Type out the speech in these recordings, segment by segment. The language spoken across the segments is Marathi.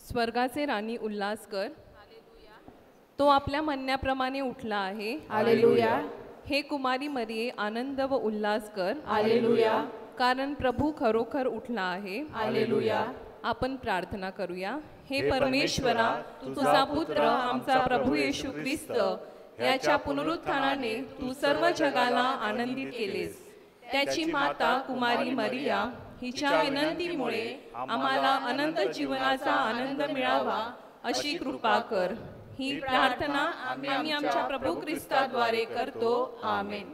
स्वर्गाचे राणी उल्हास कर. तो आपल्या म्हणण्याप्रमाणे उठला आहे. हालेलुया. हे कुमारी मरिये आनंद व उल्हास कर. हालेलुया. कारण प्रभू खरोखर उठला आहे. हालेलुया. आपण प्रार्थना करूया. हे परमेश्वरा, तुझा पुत्र आमचा प्रभू येशू ख्रिस्त याच्या पुनरुत्थानाने तू सर्व जगाला आनंदित केलेस. त्याची माता कुमारी मरिया हिच्या विनंतीमुळे आम्हाला अनंत जीवनाचा आनंद मिळावा अशी कृपा कर. ही प्रार्थना आम्ही आमच्या प्रभू ख्रिस्ताद्वारे करतो. आमेन.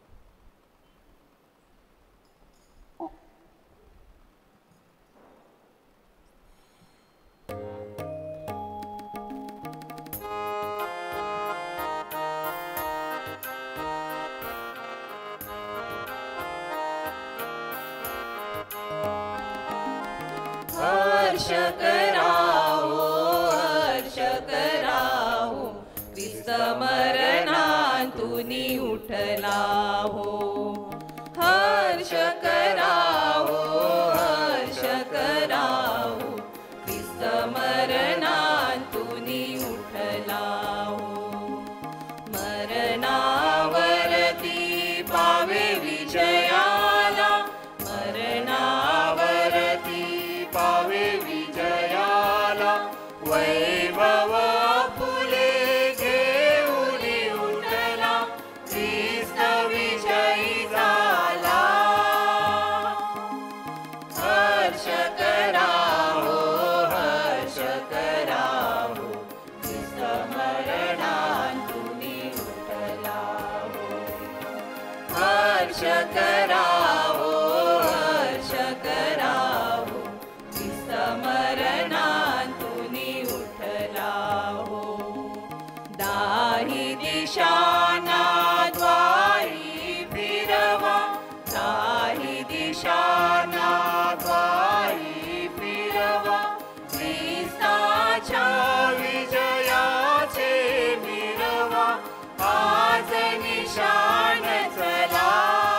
हर्ष कराओ, हर्ष कराओ, ख्रिस्त मरणातून उठला हो. हर्ष कराओ, हर्ष कराओ, ख्रिस्त मरणातून उठला हो. मरणावरती पावे विजयाला, मरणावरती पावे विजयाला, वैभव फुले घेऊन उठला, ख्रिस्त विजयी झाला. हर्ष कराओ, हर्ष कराओ, ख्रिस्त मरणातून उठला हो. हर्ष कराओ, हर्ष कराओ, ख्रिस्त मरणातून उठला हो. दाही दिशांना द्वारी फिरवा, दाही दिशांना द्वारी फिरवा, ख्रिस्ताच्या विजयाचे मिरवा, आज निशाण चला.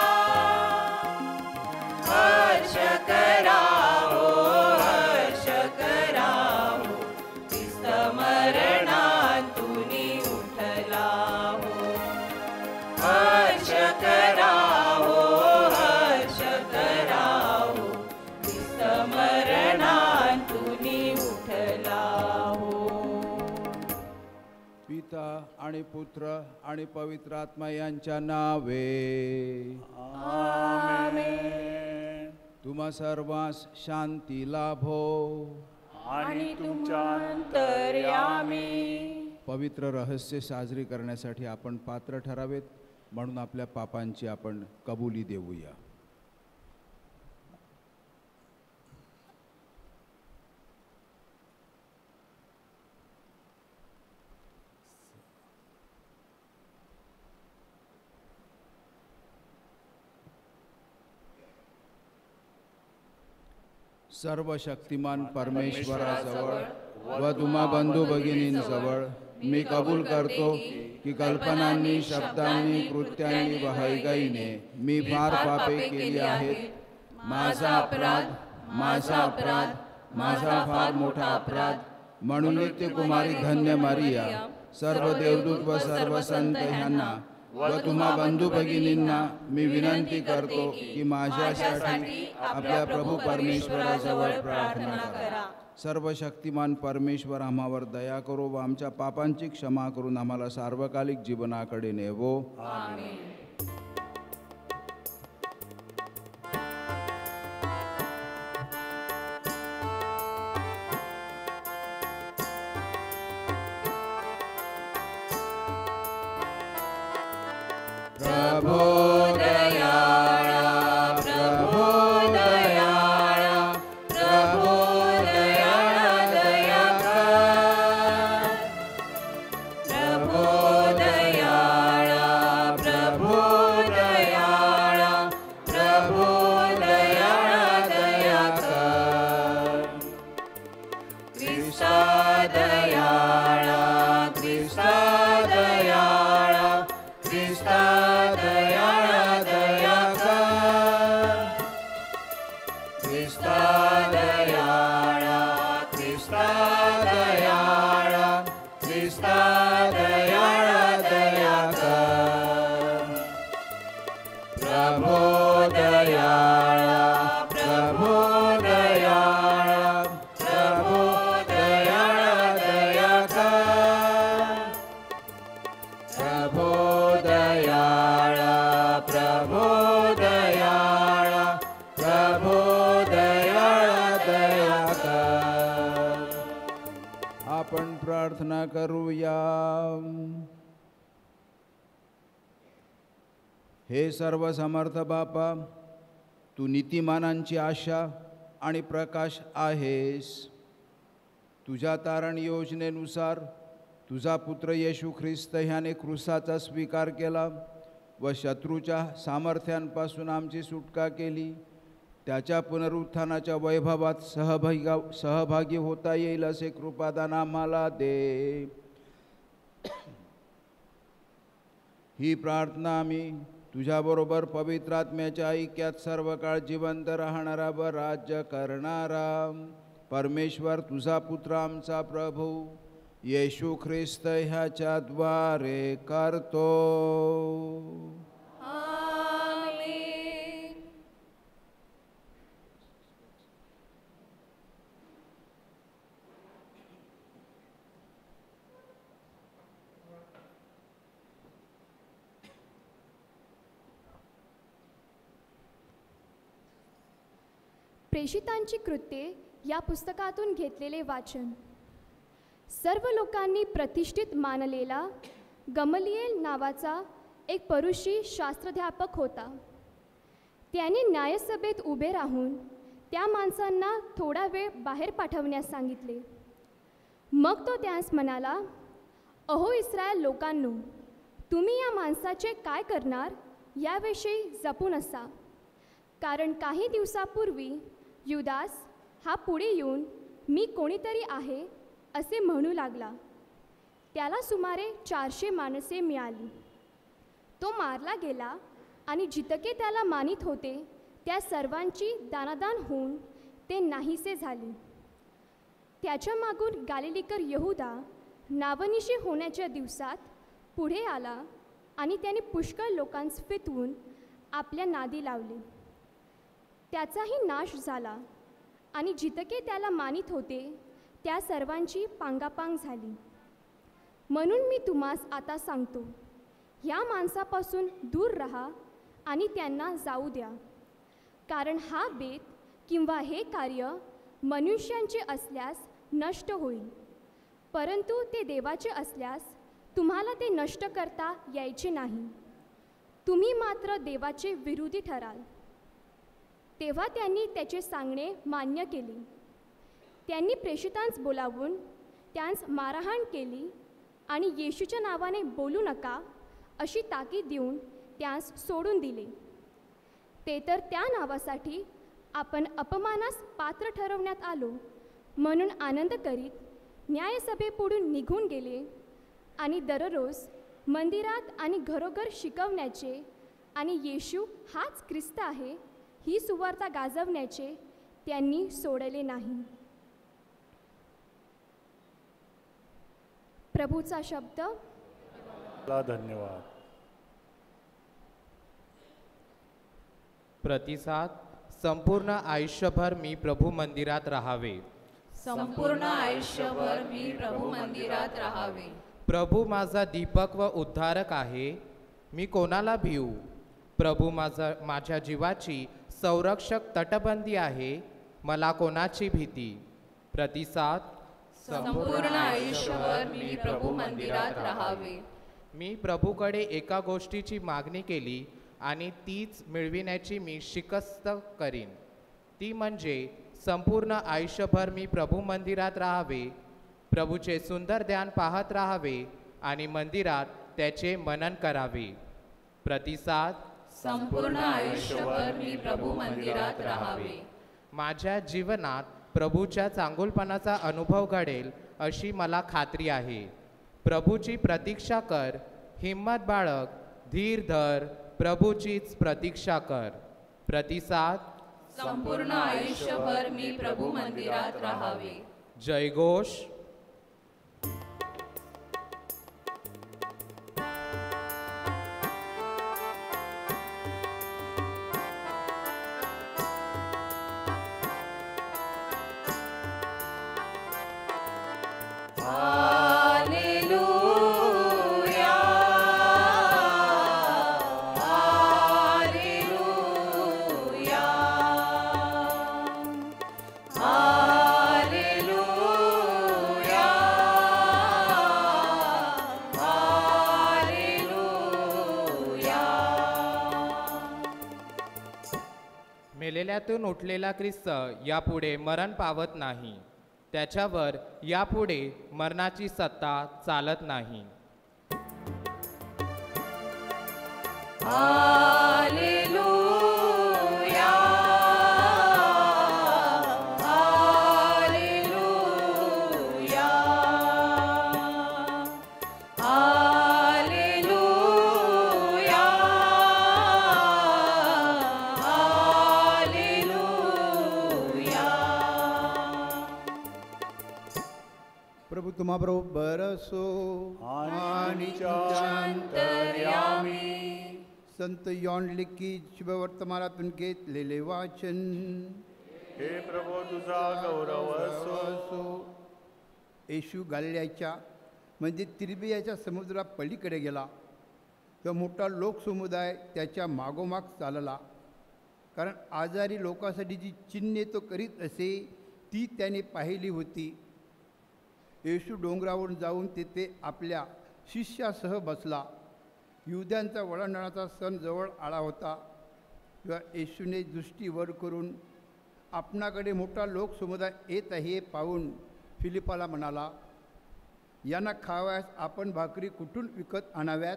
हर्ष कराओ, हर्ष कराओ, ख्रिस्त मरणातून उठला हो. हर्ष कराओ, हर्ष कराओ, ख्रिस्त मरणातून उठला हो. पिता आणि पुत्र आणि पवित्र आत्मा यांच्या नावे. आमेन. तुम्हा सर्वांस शांती लाभो. आणि तुमच्या अंतर्यामी. पवित्र रहस्य साजरी करण्यासाठी आपण पात्र ठरावेत, म्हणून आपल्या पापांची आपण कबुली देऊया. सर्व शक्तिमान परमेश्वराजवळ व तुम्हा बंधू भगिनींजवळ मी कबूल करतो की कल्पनांनी, शब्दांनी, कृत्यांनी व हयगईने मी फार पापे केली आहेत. माझा अपराध, माझा अपराध, माझा फार मोठा अपराध. म्हणून नित्य कुमारी धन्य मरिया, सर्व देवदूत व सर्व संत ह्यांना व तुम्हा बंधू भगिनींना मी विनंती करतो की माझ्यासाठी आपल्या प्रभू परमेश्वराजवळ प्रार्थना करा. सर्व शक्तिमान परमेश्वर आम्हावर दया करो व आमच्या पापांची क्षमा करून आम्हाला सार्वकालिक जीवनाकडे नेवो. आमेन. प्रभो दयाळा, प्रभो दयाळा, प्रभो दयाळा दया कर. प्रभो दयाळा, प्रभो दयाळा, प्रभो दयाळा दया कर. ख्रिस्ता दयाळा, ख्रिस्ता दयाळा, ख्रिस्ता दयाळा दया कर. ख्रिस्ता दयाळा, ख्रिस्ता आपण प्रार्थना करूया. हे सर्व समर्थ बापा, तू नीतिमानांची आशा आणि प्रकाश आहेस. तुझ्या तारण योजनेनुसार तुझा पुत्र येशू ख्रिस्त ह्याने क्रूसाचा स्वीकार केला व शत्रूच्या सामर्थ्यांपासून आमची सुटका केली. त्याच्या पुनरुत्थानाच्या वैभवात सहभागी होता येईल असे कृपादान आम्हाला दे. ही प्रार्थना आम्ही तुझ्याबरोबर पवित्र आत्म्याच्या ऐक्यात सर्व काळ जिवंत राहणारा व राज्य करणारा परमेश्वर तुझा पुत्र आमचा प्रभू येशू ख्रिस्त ह्याच्याद्वारे करतो. आमेन. प्रेषितांची कृत्ये या पुस्तकातून घेतलेले वाचन. सर्व लोकांनी प्रतिष्ठित मानलेला गमलिएल नावाचा एक परुषी शास्त्राध्यापक होता. त्याने न्यायसभेत उभे राहून त्या माणसांना थोडा वेळ बाहेर पाठवण्यास सांगितले. मग तो त्यास म्हणाला, अहो इस्रायल लोकांनो, तुम्ही या माणसाचे काय करणार याविषयी जपून असा. कारण काही दिवसापूर्वी युदास हा पुढे येऊन मी कोणीतरी आहे असे म्हणू लागला. त्याला सुमारे 400 माणसे मिळाली. तो मारला गेला आणि जितके त्याला मानित होते त्या सर्वांची दानादान होऊन ते नाहीसे झाले. त्याच्या मागून गालिलीकर यहुदा नावनिशी होण्याच्या दिवसात पुढे आला आणि त्याने पुष्कळ लोकांस फितवून आपल्या नादी लावले. त्याचाही नाश झाला आणि जितके त्याला मानित होते त्या सर्वांची पांगापांग झाली. म्हणून मी तुम्हास आता सांगतो, ह्या माणसापासून दूर राहा आणि त्यांना जाऊ द्या. कारण हा बेत किंवा हे कार्य मनुष्यांचे असल्यास नष्ट होईल, परंतु ते देवाचे असल्यास तुम्हाला ते नष्ट करता यायचे नाही. तुम्ही मात्र देवाचे विरोधी ठराल. तेव्हा त्यांनी त्याचे सांगणे मान्य केले. त्यांनी प्रेषितांस बोलावून त्यांस मारहाण केली आणि येशूच्या नावाने बोलू नका अशी ताकीद देऊन त्यांस सोडून दिले. ते तर त्या नावासाठी आपण अपमानास पात्र ठरवण्यात आलो म्हणून आनंद करीत न्यायसभेपुढून निघून गेले आणि दररोज मंदिरात आणि घरोघर शिकवण्याचे आणि येशू हाच ख्रिस्त आहे ही सुवार्ता गाजवण्याचे त्यांनी सोडले नाही. प्रभूचा शब्द. धन्यवाद. प्रतिसाद. संपूर्ण आयुष्यभर मी प्रभू मंदिरात राहावे. संपूर्ण आयुष्यभर मी प्रभू मंदिरात राहावे. प्रभू माझा दीपक व उद्धारक आहे, मी कोणाला भिऊ. प्रभू माझ्या जीवाची संरक्षक तटबंदी आहे, मला कोणाची भीती. प्रतिसाद. संपूर्ण आयुष्यभर मी प्रभू मंदिरात राहावे. मी प्रभूकडे एका गोष्टीची मागणी केली आणि तीच मिळविण्याची मी शिकस्त करीन. ती म्हणजे संपूर्ण आयुष्यभर मी प्रभू मंदिरात राहावे, प्रभूचे सुंदर ध्यान पाहत राहावे आणि मंदिरात त्याचे मनन करावे. प्रतिसाद. संपूर्ण आयुष्यभर मी प्रभू मंदिरात राहावे. माझ्या जीवनात प्रभूच्या चांगुलपणाचा अनुभव घडेल अशी मला खात्री आहे. प्रभूची प्रतीक्षा कर, हिम्मत बाळग, धीर धर, प्रभूचीच प्रतीक्षा कर. प्रतिसाद. संपूर्ण आयुष्यभर मी प्रभू मंदिरात राहावे. जयघोष. मेलेल्यातून उठलेला ख्रिस्त यापुढे मरण पावत नाही. त्याच्यावर यापुढे मरणाची सत्ता चालत नाही. Hallelujah, hallelujah, hallelujah, hallelujah. प्रभु तुम्हाबरोबर असो. आणि अंतर्यामी संत यॉन लिखित शुभवर्तमानातून घेतलेले वाचन. हे प्रभू तुझा गौरव असो. येशू गलिलायाच्या म्हणजे तिरबियाच्या समुद्रा पलीकडे गेला. तो मोठा लोकसमुदाय त्याच्या मागोमाग चालला, कारण आजारी लोकांसाठी जी चिन्हे तो करीत असे ती त्याने पाहिली होती. येशू डोंगरावरून जाऊन तेथे आपल्या शिष्यासह बसला. युद्यांचा वळणदाराचा सण जवळ आला होता. तेव्हा येशूने दृष्टी वर करून आपणाकडे मोठा लोकसमुदाय येत आहे हे पाहून फिलिपाला म्हणाला, यांना खाव्यास आपण भाकरी कुठून विकत आणाव्यात?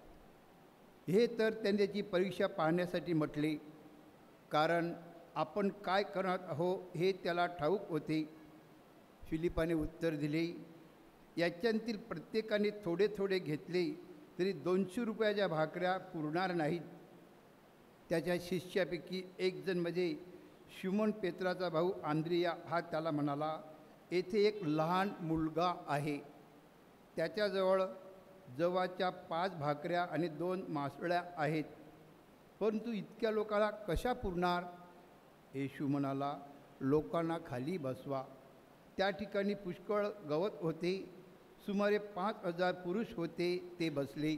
हे तर त्यांनी त्याची परीक्षा पाहण्यासाठी म्हटले, कारण आपण काय करणार आहोत हे त्याला ठाऊक होते. फिलिपाने उत्तर दिले, याच्यांतील प्रत्येकाने थोडे थोडे घेतले तरी 200 रुपयाच्या भाकऱ्या पुरणार नाहीत. त्याच्या शिष्यापैकी एक जण म्हणजे शिमोन पेत्राचा भाऊ आंद्रिया हा त्याला म्हणाला, येथे एक लहान मुलगा आहे, त्याच्याजवळ जवाच्या 5 भाकऱ्या आणि 2 मासळ्या आहेत, परंतु इतक्या लोकांना कशा पुरणार? येशू म्हणाला, लोकांना खाली बसवा. त्या ठिकाणी पुष्कळ गवत होते. सुमारे 5000 पुरुष होते. ते बसले.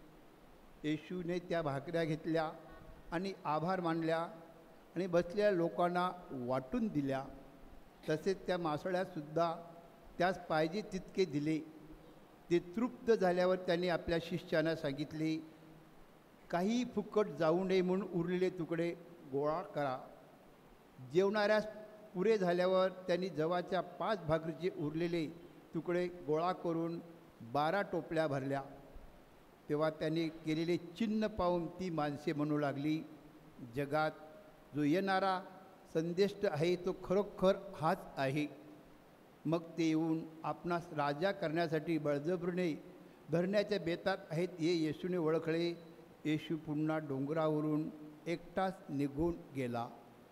येशूने त्या भाकऱ्या घेतल्या आणि आभार मानल्या आणि बसलेल्या लोकांना वाटून दिल्या. तसेच त्या मासळ्यासुद्धा त्यास पाहिजे तितके दिले. ते तृप्त झाल्यावर त्यांनी आपल्या शिष्यांना सांगितले, काही फुकट जाऊ नये म्हणून उरलेले तुकडे गोळा करा. जेवणाऱ्यास पुरे झाल्यावर त्यांनी जवाच्या 5 भाकरीचे उरलेले तुकडे गोळा करून 12 टोपल्या भरल्या. तेव्हा त्यांनी केलेले चिन्ह पाहून ती माणसे म्हणू लागली, जगात जो येणारा संदेष्ट आहे तो खरोखर हाच आहे. मग ते येऊन आपणास राजा करण्यासाठी बळजबरीने धरण्याच्या बेतात आहेत हे येशूने ओळखले. येशू पुन्हा डोंगरावरून एकटाच निघून गेला.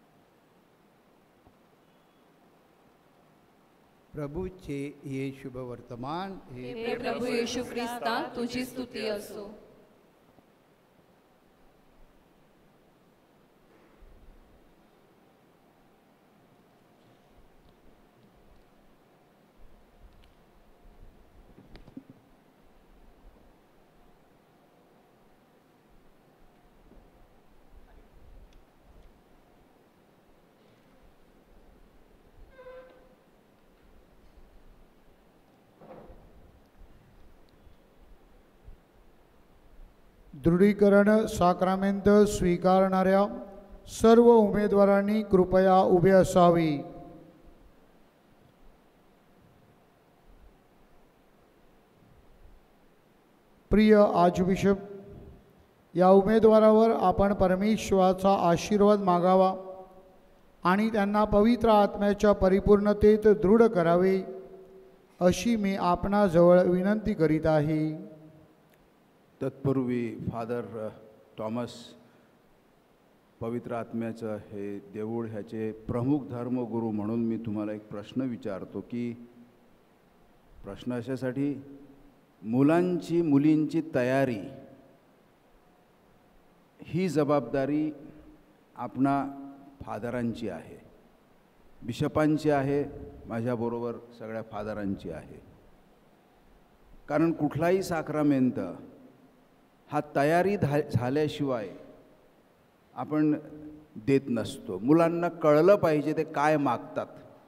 प्रभूचे हे शुभ वर्तमान. हे प्रभू येशू ख्रिस्ता तुझी स्तुती असो. दृढीकरण साक्रामेंट स्वीकारणाऱ्या सर्व उमेदवारांनी कृपया उभे असावे. प्रिय आर्चबिशप, या उमेदवारावर आपण परमेश्वराचा आशीर्वाद मागावा आणि त्यांना पवित्र आत्म्याच्या परिपूर्णतेत दृढ करावे अशी मी आपणाजवळ विनंती करीत आहे. तत्पूर्वी फादर थॉमस पवित्र आत्म्याचं हे देऊळ ह्याचे प्रमुख धर्मगुरू म्हणून मी तुम्हाला एक प्रश्न विचारतो की प्रश्न अशासाठी मुलांची मुलींची तयारी ही जबाबदारी आपणा फादरांची आहे, बिशपांची आहे, माझ्याबरोबर सगळ्या फादरांची आहे. कारण कुठलाही साक्रामेंट हा तयारी झाल्याशिवाय आपण देत नसतो. मुलांना कळलं पाहिजे ते काय मागतात,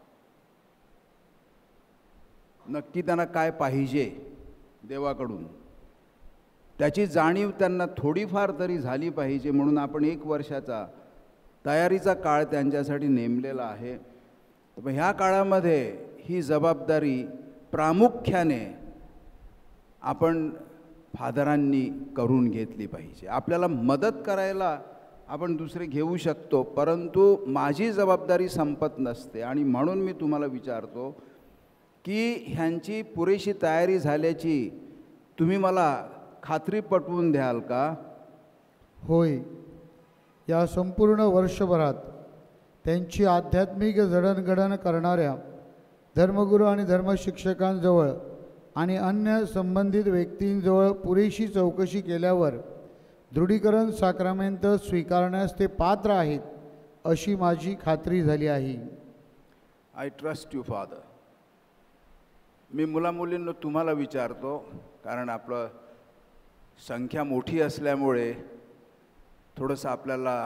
नक्की त्यांना काय पाहिजे देवाकडून, त्याची जाणीव त्यांना थोडीफार तरी झाली पाहिजे. म्हणून आपण 1 वर्षाचा तयारीचा काळ त्यांच्यासाठी नेमलेला आहे. पण ह्या काळामध्ये ही जबाबदारी प्रामुख्याने आपण फादरांनी करून घेतली पाहिजे. आपल्याला मदत करायला आपण दुसरे घेऊ शकतो, परंतु माझी जबाबदारी संपत नसते. आणि म्हणून मी तुम्हाला विचारतो की ह्यांची पुरेशी तयारी झाल्याची तुम्ही मला खात्री पटवून द्याल का? होय, या संपूर्ण वर्षभरात त्यांची आध्यात्मिक जडणघडण करणाऱ्या धर्मगुरू आणि धर्मशिक्षकांजवळ आणि अन्य संबंधित व्यक्तींजवळ पुरेशी चौकशी केल्यावर दृढीकरण साक्रामेंट स्वीकारण्यास ते पात्र आहेत अशी माझी खात्री झाली आहे. I trust you Father. मी मुलामुलींना तुम्हाला विचारतो, कारण आपलं संख्या मोठी असल्यामुळे थोडंसं आपल्याला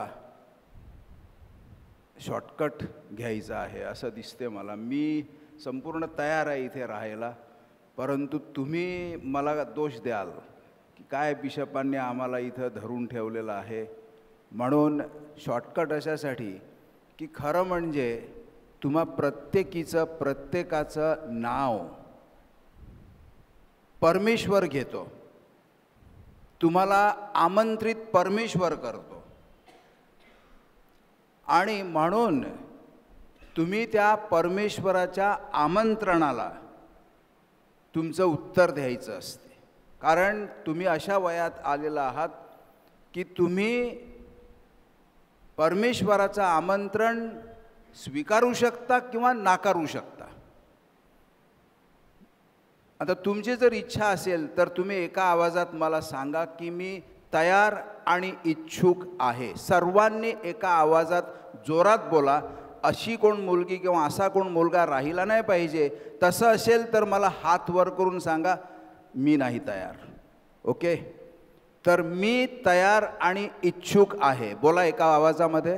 शॉर्टकट घ्यायचं आहे असं दिसते मला. मी संपूर्ण तयार आहे इथे राहायला, परंतु तुम्ही मला दोष द्याल की काय बिशपांनी आम्हाला इथं धरून ठेवलेलं आहे. म्हणून शॉर्टकट अशासाठी की खरं म्हणजे तुम्हा प्रत्येकाचं नाव परमेश्वर घेतो, तुम्हाला आमंत्रित परमेश्वर करतो. आणि म्हणून तुम्ही त्या परमेश्वराच्या आमंत्रणाला तुमचं उत्तर द्यायचं असते. कारण तुम्ही अशा वयात आलेला आहात की तुम्ही परमेश्वराचं आमंत्रण स्वीकारू शकता किंवा नाकारू शकता. आता तुमची जर इच्छा असेल तर तुम्ही एका आवाजात मला सांगा की मी तयार आणि इच्छुक आहे. सर्वांनी एका आवाजात जोरात बोला. अशी कोण मुलगी किंवा असा कोण मुलगा राहिला नाही पाहिजे. तसं असेल तर मला हात वर करून सांगा, मी नाही तयार. ओके, तर मी तयार आणि इच्छुक आहे. बोला एका आवाजामध्ये.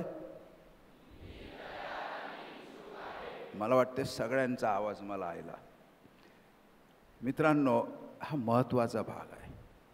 मला वाटते सगळ्यांचा आवाज मला आला. मित्रांनो, हा महत्त्वाचा भाग आहे.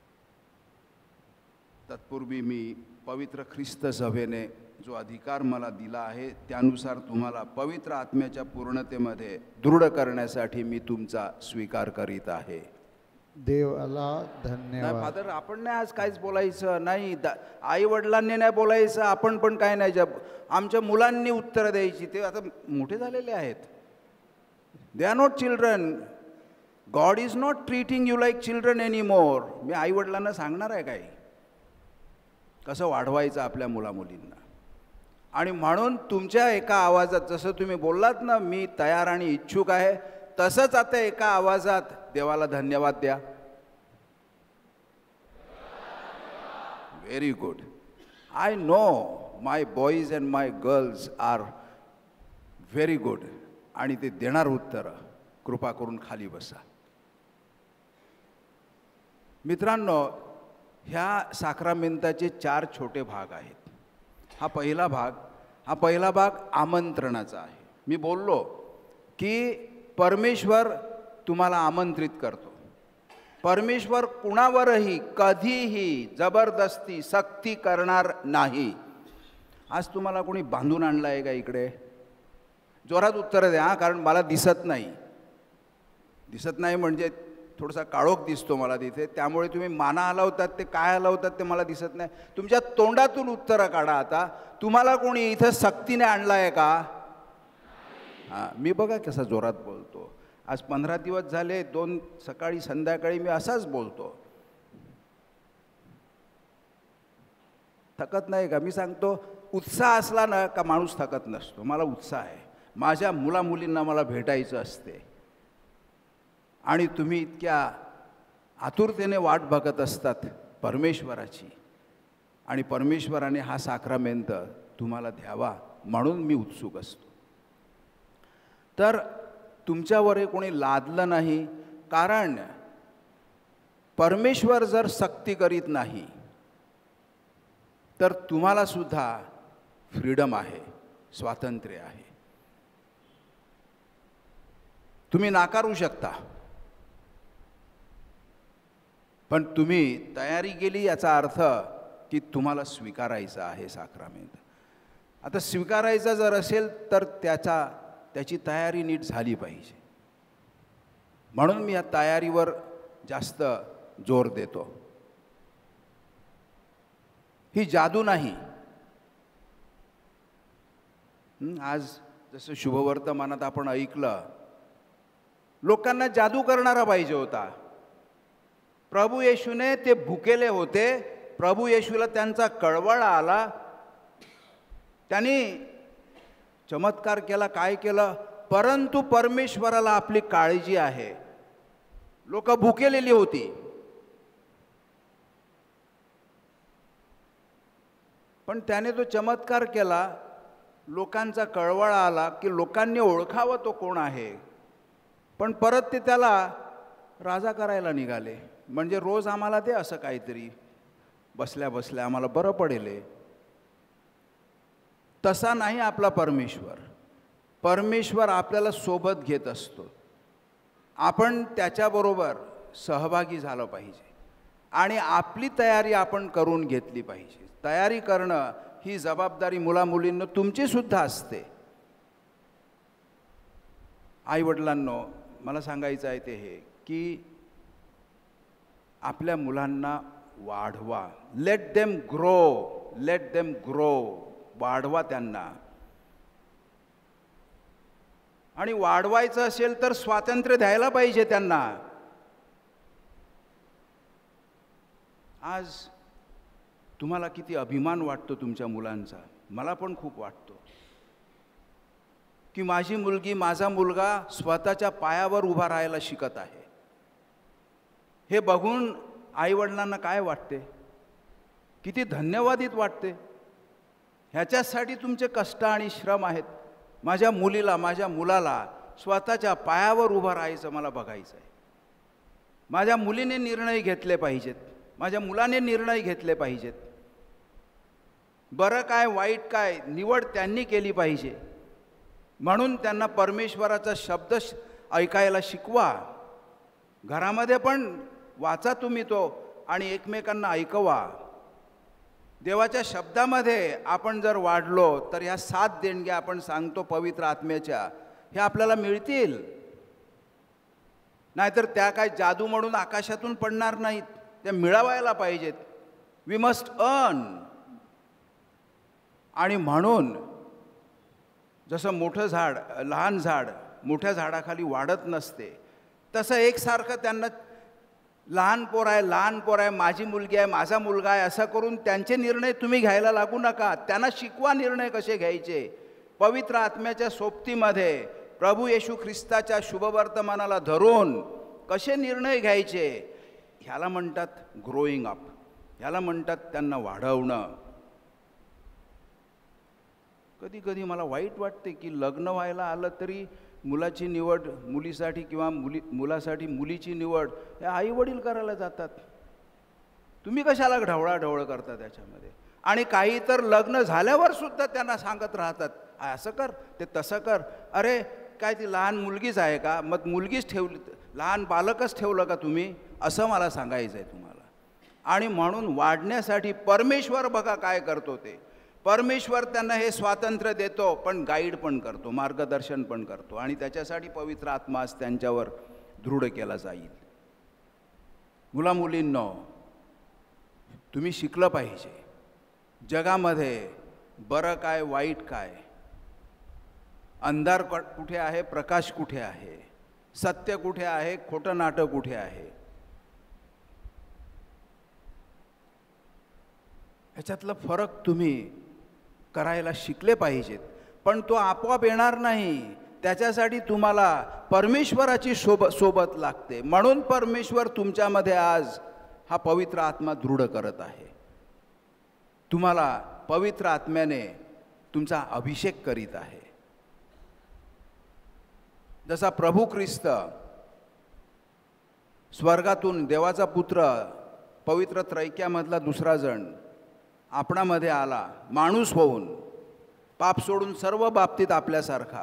तत्पूर्वी मी पवित्र ख्रिस्त सभेने जो अधिकार मला दिला आहे त्यानुसार तुम्हाला पवित्र आत्म्याच्या पूर्णतेमध्ये दृढ करण्यासाठी मी तुमचा स्वीकार करीत आहे. देवाला धन्यवाद. फादर, आपण नाही आज काहीच बोलायचं नाही. आई वडिलांनी नाही बोलायचं, आपण पण काय नाही. जब आमच्या मुलांनी उत्तरं द्यायची, ते आता मोठे झालेले आहेत. They are not children. God is not treating you like children any more. मी आई वडिलांना सांगणार आहे काय कसं वाढवायचं आपल्या मुलामुलींना. आणि म्हणून तुमच्या एका आवाजात जसं तुम्ही बोललात ना, मी तयार आणि इच्छुक आहे, तसंच आता एका आवाजात देवाला धन्यवाद द्या. Very good. I know my boys and my girls are very good. आणि ते देणार उत्तरं. कृपा करून खाली बसा. मित्रांनो, ह्या साक्रामेंताचे 4 छोटे भाग आहेत. हा पहिला भाग आमंत्रणाचा आहे. मी बोललो की परमेश्वर तुम्हाला आमंत्रित करतो. परमेश्वर कुणावरही कधीही जबरदस्ती सक्ती करणार नाही. आज तुम्हाला कोणी बांधून आणलं आहे का इकडे? जोरात उत्तर द्या, कारण मला दिसत नाही. दिसत नाही म्हणजे थोडासा काळोख दिसतो मला तिथे, त्यामुळे तुम्ही माना हलवतात, ते काय हलवतात ते मला दिसत नाही. तुमच्या तोंडातून उत्तरं काढा. आता तुम्हाला कोणी इथं सक्तीने आणलं आहे का? हां, मी बघा कसा जोरात बोलतो. आज 15 दिवस झाले, 2 सकाळी संध्याकाळी मी असाच बोलतो. थकत नाही का? मी सांगतो, उत्साह असला ना का माणूस थकत नसतो. मला उत्साह आहे. माझ्या मुलामुलींना मला भेटायचं असते. आणि तुम्ही इतक्या आतुरतेने वाट बघत असतात परमेश्वराची, आणि परमेश्वराने हा साक्रामेंट तुम्हाला द्यावा म्हणून मी उत्सुक असतो. तर तुमच्यावर कोणी लादलं नाही, कारण परमेश्वर जर सक्ती करीत नाही तर तुम्हाला सुद्धा फ्रीडम आहे, स्वातंत्र्य आहे. तुम्ही नाकारू शकता, पण तुम्ही तयारी केली याचा अर्थ की तुम्हाला स्वीकारायचं आहे साक्रामेंट. आता स्वीकारायचा जर असेल तर त्याची तयारी नीट झाली पाहिजे. म्हणून मी या तयारीवर जास्त जोर देतो. ही जादू नाही. आज जसं शुभवर्तमानात आपण ऐकलं, लोकांना जादू करणारा पाहिजे होता. प्रभू येशूने ते भुकेले होते, प्रभू येशूला त्यांचा कळवळा आला, त्यांनी चमत्कार केला, काय केलं, परंतु परमेश्वराला आपली काळजी आहे. लोक भुकेलेली होती, पण त्याने तो चमत्कार केला, लोकांचा कळवळा आला की लोकांनी ओळखावं तो कोण आहे. पण परत ते त्याला राजा करायला निघाले. म्हणजे रोज आम्हाला दे असं काहीतरी, बसल्या बसल्या आम्हाला बरं पडेल. तसा नाही आपला परमेश्वर. परमेश्वर आपल्याला सोबत घेत असतो. आपण त्याच्याबरोबर सहभागी झालं पाहिजे आणि आपली तयारी आपण करून घेतली पाहिजे. तयारी करणं ही जबाबदारी मुलामुलींना तुमचीसुद्धा असते. आईवडिलांनो, मला सांगायचं आहे ते हे की आपल्या मुलांना वाढवा. Let them grow, let them grow. वाढवा त्यांना. आणि वाढवायचं असेल तर स्वातंत्र्य द्यायला पाहिजे त्यांना. आज तुम्हाला किती अभिमान वाटतो तुमच्या मुलांचा. मला पण खूप वाटतो की माझी मुलगी, माझा मुलगा स्वतःच्या पायावर उभा राहायला शिकत आहे. हे बघून आईवडिलांना काय वाटते, किती धन्यवादित वाटते. ह्याच्यासाठी तुमचे कष्ट आणि श्रम आहेत. माझ्या मुलीला, माझ्या मुलाला स्वतःच्या पायावर उभं राहायचं मला बघायचं आहे. माझ्या मुलीने निर्णय घेतले पाहिजेत, माझ्या मुलाने निर्णय घेतले पाहिजेत. बरं काय वाईट काय निवड त्यांनी केली पाहिजे. म्हणून त्यांना परमेश्वराचा शब्द ऐकायला शिकवा. घरामध्ये पण वाचा तुम्ही तो आणि एकमेकांना ऐकवा. देवाच्या शब्दामध्ये आपण जर वाढलो तर ह्या 7 देणग्या आपण सांगतो पवित्र आत्म्याच्या, ह्या आपल्याला मिळतील. नाहीतर त्या काय जादू म्हणून आकाशातून पडणार नाहीत, त्या मिळवायला पाहिजेत. We must earn. आणि म्हणून जसं मोठं झाड, लहान झाड मोठ्या झाडाखाली वाढत नसते, तसं एकसारखं त्यांना लहान पोर आहे, माझी मुलगी आहे, माझा मुलगा आहे असं करून त्यांचे निर्णय तुम्ही घ्यायला लागू नका. त्यांना शिकवा निर्णय कसे घ्यायचे. पवित्र आत्म्याच्या सोबतीमध्ये प्रभू येशू ख्रिस्ताच्या शुभवर्तमानाला धरून कसे निर्णय घ्यायचे, ह्याला म्हणतात ग्रोईंग अप. ह्याला म्हणतात त्यांना वाढवणं. कधी कधी मला वाईट वाटते की लग्न व्हायला आलं तरी मुलाची निवड मुलीसाठी किंवा मुलासाठी मुलीची निवड हे आईवडील करायला जातात. तुम्ही कशाला ढवळाढवळ करता त्याच्यामध्ये. आणि काही तर लग्न झाल्यावर सुद्धा त्यांना सांगत राहतात, असं कर, ते तसं कर. अरे काय ती लहान मुलगीच आहे का, मग मुलगीच ठेवली, लहान बालकच ठेवलं का तुम्ही, असं मला सांगायचं आहे तुम्हाला. आणि म्हणून वाढण्यासाठी परमेश्वर बघा काय करतो ते. परमेश्वर त्यांना हे स्वातंत्र्य देतो, पण गाईड पण करतो, मार्गदर्शन पण करतो. आणि त्याच्यासाठी पवित्र आत्मा आज त्यांच्यावर दृढ केला जाईल. मुलामुलींनो, तुम्ही शिकलं पाहिजे जगामध्ये बरं काय वाईट काय, अंधार कुठे आहे, प्रकाश कुठे आहे, सत्य कुठे आहे, खोटं नाटक कुठे आहे. ह्याच्यातला फरक तुम्ही करायला शिकले पाहिजेत. पण तो आपोआप येणार नाही. त्याच्यासाठी तुम्हाला परमेश्वराची सोबत लागते. म्हणून परमेश्वर तुमच्यामध्ये आज हा पवित्र आत्मा दृढ करत आहे. तुम्हाला पवित्र आत्म्याने तुमचा अभिषेक करीत आहे. जसा प्रभू ख्रिस्त स्वर्गातून देवाचा पुत्र, पवित्र त्रैक्यामधला दुसरा जण आपणामध्ये आला, माणूस होऊन, पाप सोडून सर्व बाबतीत आपल्यासारखा.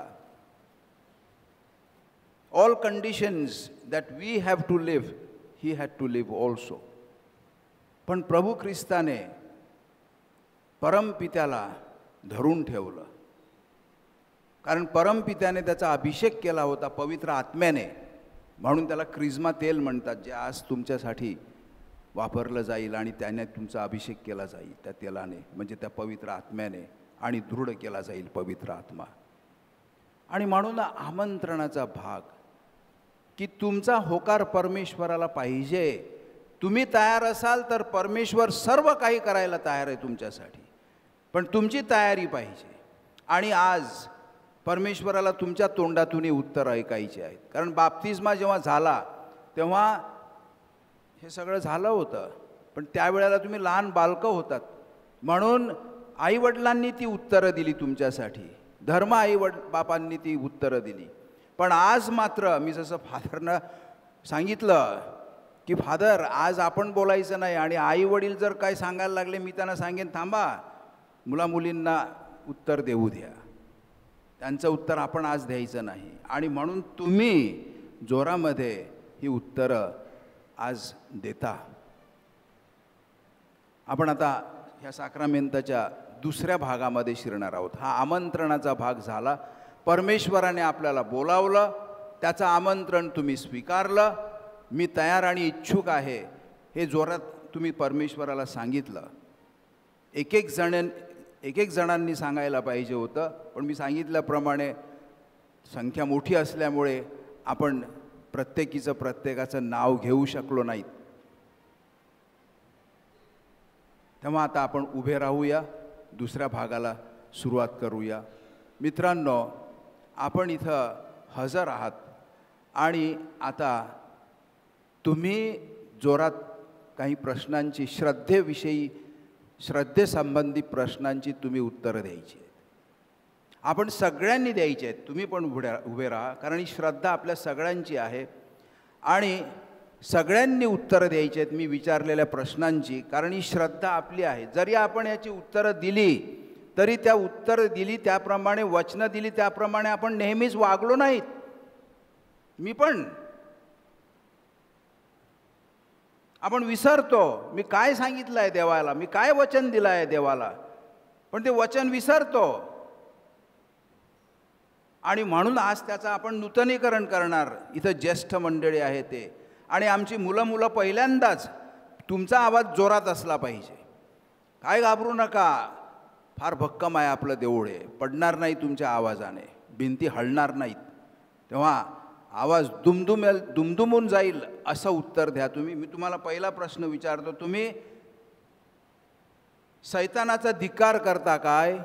All conditions that we have to live, he had to live also. पण प्रभू ख्रिस्ताने परमपित्याला धरून ठेवलं. कारण परमपित्याने त्याचा अभिषेक केला होता पवित्र आत्म्याने, म्हणून त्याला क्रिस्मा तेल म्हणतात, जे आज तुमच्यासाठी वापरलं जाईल आणि त्याने तुमचा अभिषेक केला जाईल त्या तेलाने, म्हणजे त्या पवित्र आत्म्याने, आणि दृढ केला जाईल पवित्र आत्मा. आणि म्हणून आमंत्रणाचा भाग की तुमचा होकार परमेश्वराला पाहिजे. तुम्ही तयार असाल तर परमेश्वर सर्व काही करायला तयार आहे तुमच्यासाठी, पण तुमची तयारी पाहिजे. आणि आज परमेश्वराला तुमच्या तोंडातूनही उत्तर ऐकायची आहेत. कारण बाप्तिस्मा जेव्हा झाला तेव्हा हे सगळं झालं होतं, पण त्यावेळेला तुम्ही लहान बालकं होतात, म्हणून आईवडिलांनी ती उत्तरं दिली तुमच्यासाठी, धर्म बापांनी ती उत्तरं दिली. पण आज मात्र मी जसं फादरनं सांगितलं की फादर आज आपण बोलायचं नाही, आणि आई वडील जर काय सांगायला लागले मी त्यांना सांगेन थांबा, मुलामुलींना उत्तर देऊ द्या, त्यांचं उत्तर आपण आज द्यायचं नाही. आणि म्हणून तुम्ही जोरामध्ये ही उत्तरं आज देता. आपण आता ह्या साक्रामेंताच्या दुसऱ्या भागामध्ये शिरणार आहोत. हा आमंत्रणाचा भाग झाला. परमेश्वराने आपल्याला बोलावलं, त्याचं आमंत्रण तुम्ही स्वीकारलं, मी तयार आणि इच्छुक आहे हे जोरात तुम्ही परमेश्वराला सांगितलं. एक एक जणांनी सांगायला पाहिजे होतं, पण मी सांगितल्याप्रमाणे संख्या मोठी असल्यामुळे आपण प्रत्येकाचं नाव घेऊ शकलो नाहीत. तेव्हा आता आपण उभे राहूया, दुसऱ्या भागाला सुरुवात करूया. मित्रांनो, आपण इथं हजर आहात आणि आता तुम्ही जोरात काही प्रश्नांची, श्रद्धेसंबंधी प्रश्नांची तुम्ही उत्तरं द्यायची आहेत. आपण सगळ्यांनी द्यायची आहेत, तुम्ही पण उभे राहा, कारण ही श्रद्धा आपल्या सगळ्यांची आहे आणि सगळ्यांनी उत्तरं द्यायची आहेत मी विचारलेल्या प्रश्नांची, कारण ही श्रद्धा आपली आहे. जरी आपण याची उत्तरं दिली तरी त्या उत्तरं दिली त्याप्रमाणे, वचनं दिली त्याप्रमाणे आपण नेहमीच वागलो नाहीत. मी पण, आपण विसरतो मी काय सांगितलं आहे देवाला, मी काय वचन दिलं आहे देवाला, पण ते वचन विसरतो. आणि म्हणून आज त्याचं आपण नूतनीकरण करणार. इथं ज्येष्ठ मंडळी आहे ते, आणि आमची मुलं पहिल्यांदाच तुमचा आवाज जोरात असला पाहिजे. काय घाबरू नका, फार भक्कम आहे आपलं देऊळ, आहे पडणार नाही तुमच्या आवाजाने, भिंती हलणार नाहीत. तेव्हा आवाज दुमदुमून जाईल असं उत्तर द्या तुम्ही. मी तुम्हाला पहिला प्रश्न विचारतो, तुम्ही सैतानाचा धिक्कार करता काय?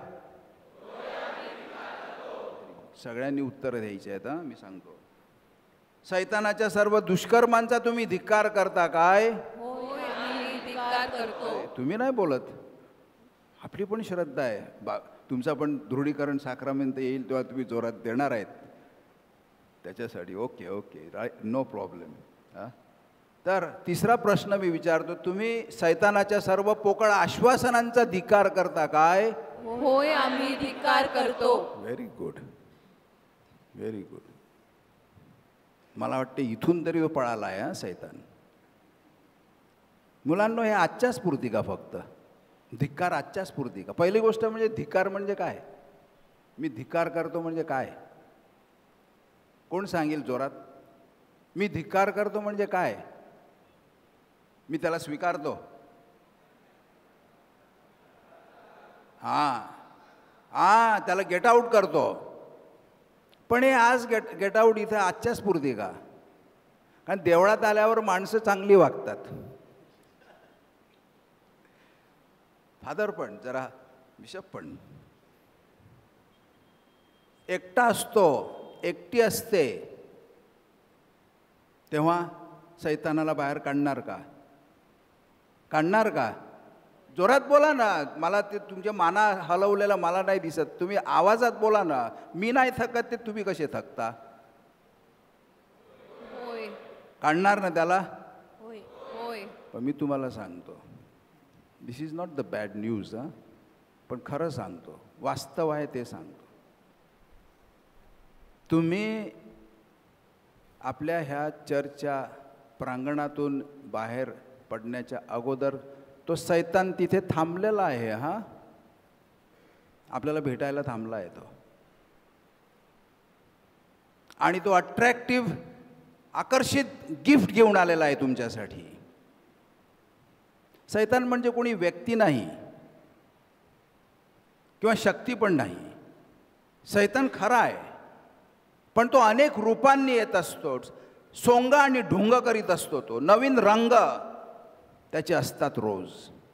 सगळ्यांनी उत्तर द्यायची आहेत. मी सांगतो, सैतानाच्या सर्व दुष्कर्मांचा तुम्ही धिक्कार करता काय? होय, आम्ही धिक्कार करतो. तुम्ही नाही बोलत, आपली पण श्रद्धा आहे. तुमचा पण दृढीकरण साक्रामेंत येईल तेव्हा तुम्ही जोरात देणार आहेत त्याच्यासाठी. Okay right, no problem. तर तिसरा प्रश्न मी विचारतो, तुम्ही सैतानाच्या सर्व पोकळ आश्वासनांचा धिक्कार करता काय? होय, आम्ही धिक्कार करतो. Very good, very good. मला वाटते इथून तरी पळाला आहे सैतान. मुलांनो, हे आजच्या स्फूर्ती का फक्त? धिक्कार आजच्या स्फूर्ती का? पहिली गोष्ट म्हणजे धिक्कार म्हणजे काय? मी धिक्कार करतो म्हणजे काय? कोण सांगेल जोरात? मी धिक्कार करतो म्हणजे काय? मी त्याला स्वीकारतो, त्याला गेट आऊट करतो. पण हे आज गेट आऊट इथं आजच्या स्फूर्ती का? कारण देवळात आल्यावर माणसं चांगली वागतात. फादर पण, जरा बिशप पण, एकटा असतो, एकटी असते, तेव्हा सैतानाला बाहेर काढणार का? काढणार का? जोरात बोला ना. मला ते तुमच्या माना हलवलेला मला नाही दिसत, तुम्ही आवाजात बोला ना. मी नाही थकत ते तुम्ही कसे थकता? होय. काढणार ना त्याला? होय. होय. पण मी तुम्हाला सांगतो, this is not the bad news, पण खरं सांगतो, वास्तव आहे ते सांगतो. तुम्ही आपल्या ह्या चर्चच्या प्रांगणातून बाहेर पडण्याच्या अगोदर तो सैतान तिथे थांबलेला आहे. आपल्याला भेटायला थांबला आहे तो, आणि तो अट्रॅक्टिव्ह आकर्षित गिफ्ट घेऊन आलेला आहे तुमच्यासाठी. सैतान म्हणजे कोणी व्यक्ती नाही किंवा शक्ती पण नाही. सैतान खरा आहे, पण तो अनेक रूपांनी येत असतो. सोंग आणि ढुंग करीत असतो. तो नवीन रंग त्याचे असतात रोज.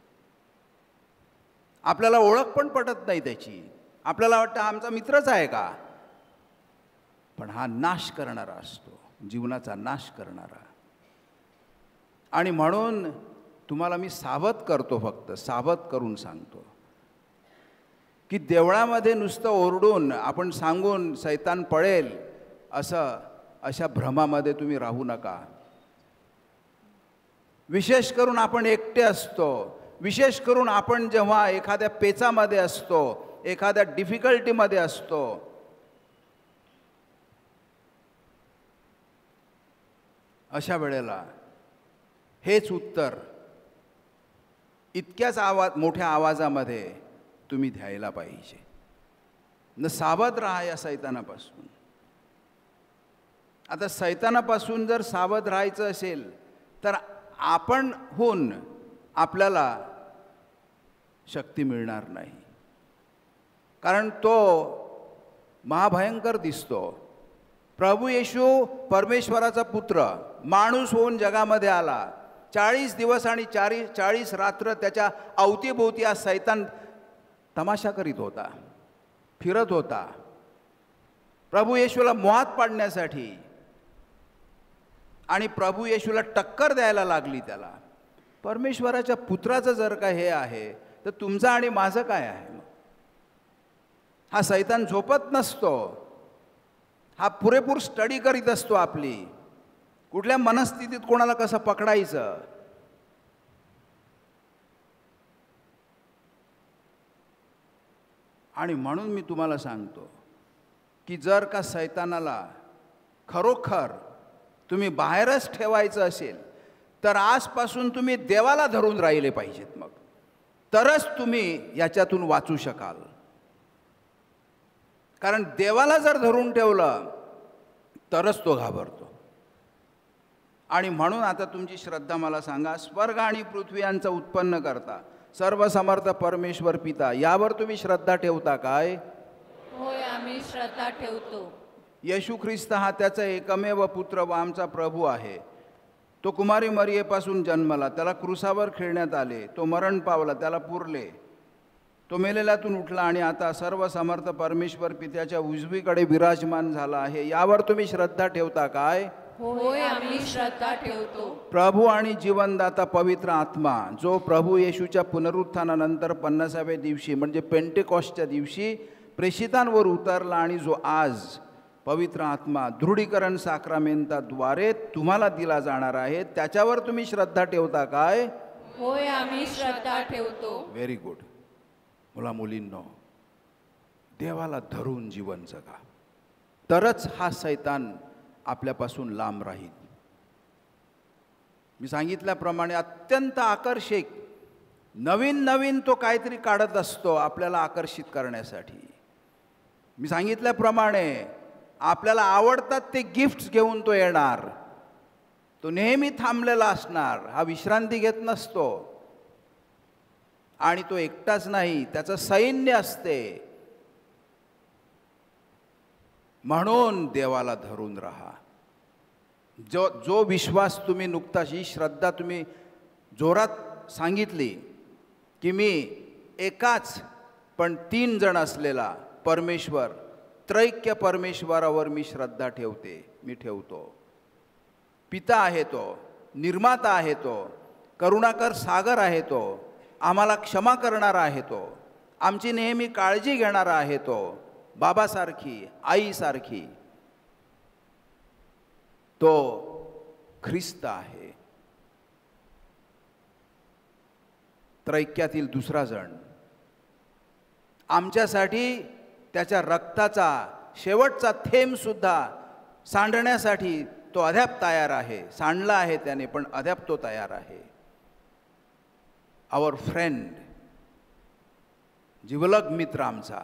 आपल्याला ओळख पण पटत नाही त्याची. आपल्याला वाटतं आमचा मित्रच आहे का, पण हा नाश करणारा असतो, जीवनाचा नाश करणारा. आणि म्हणून तुम्हाला मी सावध करतो, फक्त सावध करून सांगतो की देवळामध्ये नुसतं ओरडून आपण सांगून सैतान पळेल अशा भ्रमामध्ये तुम्ही राहू नका. विशेष करून आपण एकटे असतो, विशेष करून आपण जेव्हा एखाद्या पेचामध्ये असतो, एखाद्या डिफिकल्टीमध्ये असतो, अशा वेळेला हेच उत्तर इतक्याच मोठ्या आवाजामध्ये तुम्ही द्यायला पाहिजे. न सावध राहा या सैतानापासून. आता सैतानापासून जर सावध राहायचं असेल तर आपणहून आपल्याला शक्ती मिळणार नाही, कारण तो महाभयंकर दिसतो. प्रभू येशू परमेश्वराचा पुत्र माणूस होऊन जगामध्ये आला. 40 दिवस आणि 40 रात्र त्याच्या अवतीभोवती हा सैतान तमाशा करीत होता, फिरत होता, प्रभू येशूला मोहात पाडण्यासाठी. आणि प्रभू येशूला टक्कर द्यायला लागली त्याला. परमेश्वराच्या पुत्राचं जर का हे आहे तर तुमचं आणि माझं काय आहे? हा सैतान झोपत नसतो, हा पुरेपूर स्टडी करीत असतो आपली, कुठल्या मनस्थितीत कोणाला कसं पकडायचं. आणि म्हणून मी तुम्हाला सांगतो की जर का सैतानाला खरोखर तुम्ही बाहेरच ठेवायचं असेल तर आजपासून तुम्ही देवाला धरून राहिले पाहिजेत, मग तरच तुम्ही याच्यातून वाचू शकाल. कारण देवाला जर धरून ठेवलं तरच तो घाबरतो. आणि म्हणून आता तुमची श्रद्धा मला सांगा, स्वर्ग आणि पृथ्वी यांचं उत्पन्न करता सर्वसमर्थ परमेश्वर पिता यावर तुम्ही श्रद्धा ठेवता काय? होय, आम्ही श्रद्धा ठेवतो. येशू ख्रिस्त हा त्याचा एकमेव पुत्र व आमचा प्रभू आहे. तो कुमारी मरियेपासून जन्मला, त्याला क्रुसावर खेळण्यात आले, तो मरण पावला, त्याला पुरले, तो मेलेल्यातून उठला आणि आता सर्व समर्थ परमेश्वर पित्याच्या उजवीकडे विराजमान झाला आहे. यावर तुम्ही श्रद्धा ठेवता काय? होय, आम्ही श्रद्धा ठेवतो. प्रभू आणि जीवनदाता पवित्र आत्मा जो प्रभू येशूच्या पुनरुत्थानानंतर 50व्या दिवशी म्हणजे पेंटेकॉस्टच्या दिवशी प्रेषितांवर उतरला आणि जो आज पवित्र आत्मा दृढीकरण साक्रामेंताद्वारे तुम्हाला दिला जाणार आहे, त्याच्यावर तुम्ही श्रद्धा ठेवता काय? होय, आम्ही श्रद्धा ठेवतो. Very good. मुला मुलींनो, देवाला धरून जीवन जगा, तरच हा सैतान आपल्यापासून लांब राहील. मी सांगितल्याप्रमाणे अत्यंत आकर्षक नवीन नवीन तो काहीतरी काढत असतो आपल्याला आकर्षित करण्यासाठी. मी सांगितल्याप्रमाणे आपल्याला आवडतात ते गिफ्ट्स घेऊन तो येणार. तो नेहमी थांबलेला असणार, हा विश्रांती घेत नसतो. आणि तो एकटाच नाही, त्याचं सैन्य असते. म्हणून देवाला धरून राहा. जो विश्वास तुम्ही नुकताच, ही श्रद्धा तुम्ही जोरात सांगितली की मी एकाच पण 3 जण असलेला परमेश्वर, त्रैक्य परमेश्वरावर मी श्रद्धा ठेवते, मी ठेवतो. पिता आहे तो, निर्माता आहे तो, करुणाकर सागर आहे तो, आम्हाला क्षमा करणारा आहे तो, आमची नेहमी काळजी घेणारा आहे तो, बाबासारखी, आईसारखी तो ख्रिस्त आहे. त्रैक्यातील दुसरा जण आमच्यासाठी त्याच्या रक्ताचा शेवटचा थेंब सुद्धा सांडण्यासाठी तो अद्याप तयार आहे. सांडला आहे त्याने, पण अद्याप तो तयार आहे. आवर फ्रेंड जिवलग मित्र आमचा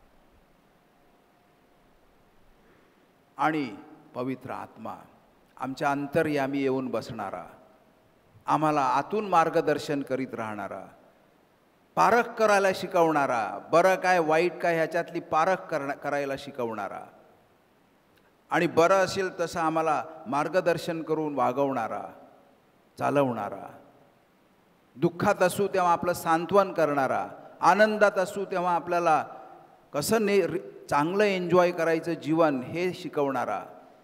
आणि पवित्र आत्मा आमच्या अंतर्यामी येऊन बसणारा, आम्हाला आतून मार्गदर्शन करीत राहणारा, पारख करायला शिकवणारा, बरं काय वाईट काय ह्याच्यातली पारख करायला शिकवणारा आणि बरं असेल तसं आम्हाला मार्गदर्शन करून वागवणारा, चालवणारा, दुःखात असू तेव्हा आपलं सांत्वन करणारा, आनंदात असू तेव्हा आपल्याला कसं चांगलं एन्जॉय करायचं जीवन हे शिकवणारा,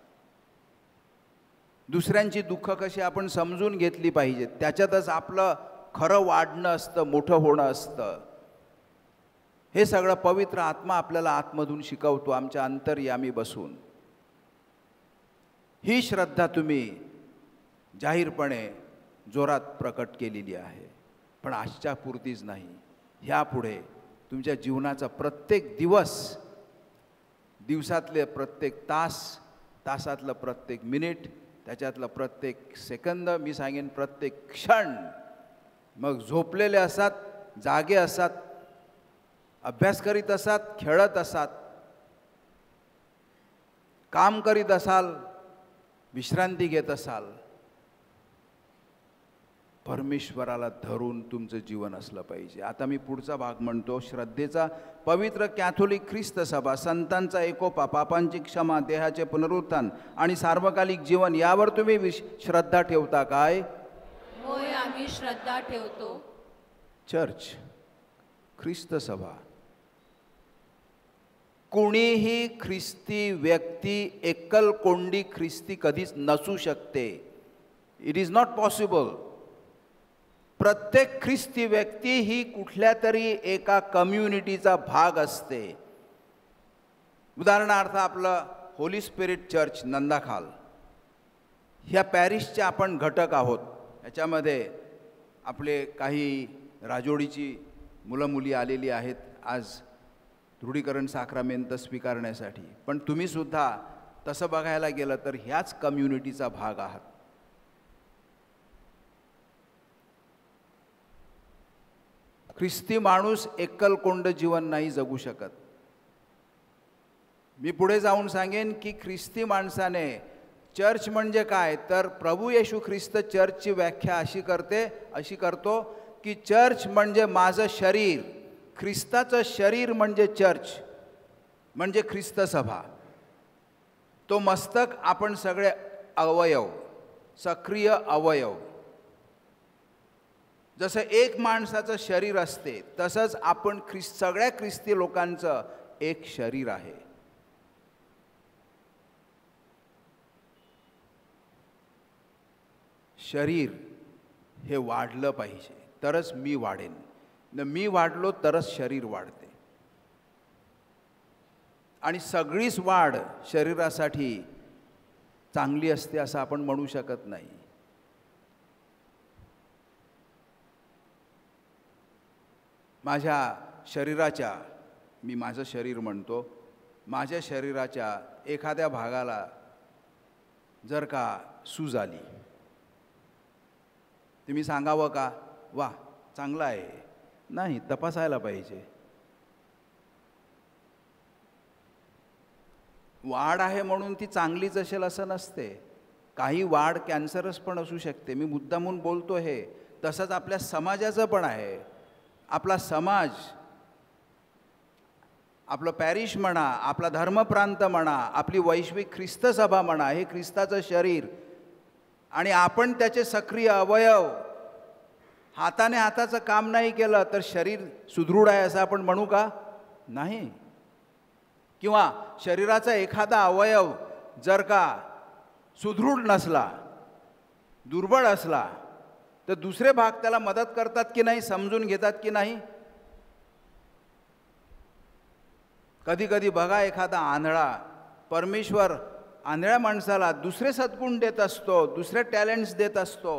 दुसऱ्यांची दुःख कशी आपण समजून घेतली पाहिजेत त्याच्यातच आपलं खरं वाढणं असतं, मोठं होणं असतं, हे सगळं पवित्र आत्मा आपल्याला आतमधून शिकवतो आमच्या अंतर्यामी बसून. ही श्रद्धा तुम्ही जाहीरपणे जोरात प्रकट केलेली आहे. पण आजच्या पुरतीच नाही, ह्यापुढे तुमच्या जीवनाचा प्रत्येक दिवस, दिवसातले प्रत्येक तास, तासातलं प्रत्येक मिनिट, त्याच्यातलं प्रत्येक सेकंद, मी सांगेन प्रत्येक क्षण, मग झोपलेले असतात, जागे असतात, अभ्यास करीत असतात, खेळत असतात, काम करीत असाल, विश्रांती घेत असाल, परमेश्वराला धरून तुमचं जीवन असलं पाहिजे. आता मी पुढचा भाग म्हणतो. श्रद्धेचा पवित्र कॅथोलिक ख्रिस्त सभा, संतांचा एकोपा, पापांची क्षमा, देहाचे पुनरुत्थान आणि सार्वकालिक जीवन यावर तुम्ही श्रद्धा ठेवता काय? होय, आम्ही श्रद्धा ठेवतो. चर्च, ख्रिस्त सभा, कोणीही ख्रिस्ती व्यक्ती एकलकोंडी ख्रिस्ती कधीच नसू शकते. It is not possible. प्रत्येक ख्रिस्ती व्यक्ती ही कुठल्या तरी एका कम्युनिटीचा भाग असते. उदाहरणार्थ आपलं होली स्पिरिट चर्च नंदाखाल, ह्या पॅरिसचे आपण घटक आहोत. याच्यामध्ये आपले काही राजोडीची मुलं मुली आलेली आहेत आज दृढीकरण साक्रामेंत स्वीकारण्यासाठी. पण तुम्ही सुद्धा तसं बघायला गेलं तर ह्याच कम्युनिटीचा भाग आहात. ख्रिस्ती माणूस एकलकोंड जीवन नाही जगू शकत. मी पुढे जाऊन सांगेन की ख्रिस्ती माणसाने चर्च म्हणजे काय तर प्रभू येशू ख्रिस्त चर्चची व्याख्या अशी करतो की चर्च म्हणजे माझं शरीर. ख्रिस्ताचं शरीर म्हणजे चर्च, म्हणजे ख्रिस्त सभा. तो मस्तक, आपण सगळे अवयव, सक्रिय अवयव. जसं एक माणसाचं शरीर असते तसंच आपण सगळ्या ख्रिस्ती लोकांचं एक शरीर आहे. शरीर हे वाढलं पाहिजे तरच मी वाढेन, मी वाढलो तरच शरीर वाढते. आणि सगळीच वाढ शरीरासाठी चांगली असते असं आपण म्हणू शकत नाही. माझ्या शरीराच्या, मी माझं शरीर म्हणतो, माझ्या शरीराच्या एखाद्या भागाला जर का सूज आली, तुम्ही सांगावं का वा चांगलं आहे? नाही, तपासायला पाहिजे. वाढ आहे म्हणून ती चांगलीच असेल असं नसते. काही वाढ कॅन्सरस पण असू शकते. मी मुद्दामून बोलतो हे. तसंच आपल्या समाजाचं पण आहे. आपला समाज, आपलं पॅरिश म्हणा, आपला धर्मप्रांत म्हणा, आपली वैश्विक ख्रिस्त सभा म्हणा, हे ख्रिस्ताचं शरीर आणि आपण त्याचे सक्रिय अवयव. हाताचं काम नाही केलं तर शरीर सुदृढ आहे असं आपण म्हणू का? नाही. किंवा शरीराचा एखादा अवयव जर का सुदृढ नसला, दुर्बळ असला, तर दुसरे भाग त्याला मदत करतात की नाही, समजून घेतात की नाही? कधी कधी बघा, एखादा आंधळा, परमेश्वर आंधळ्या माणसाला दुसरे सद्गुण देत असतो, दुसरे टॅलेंट्स देत असतो.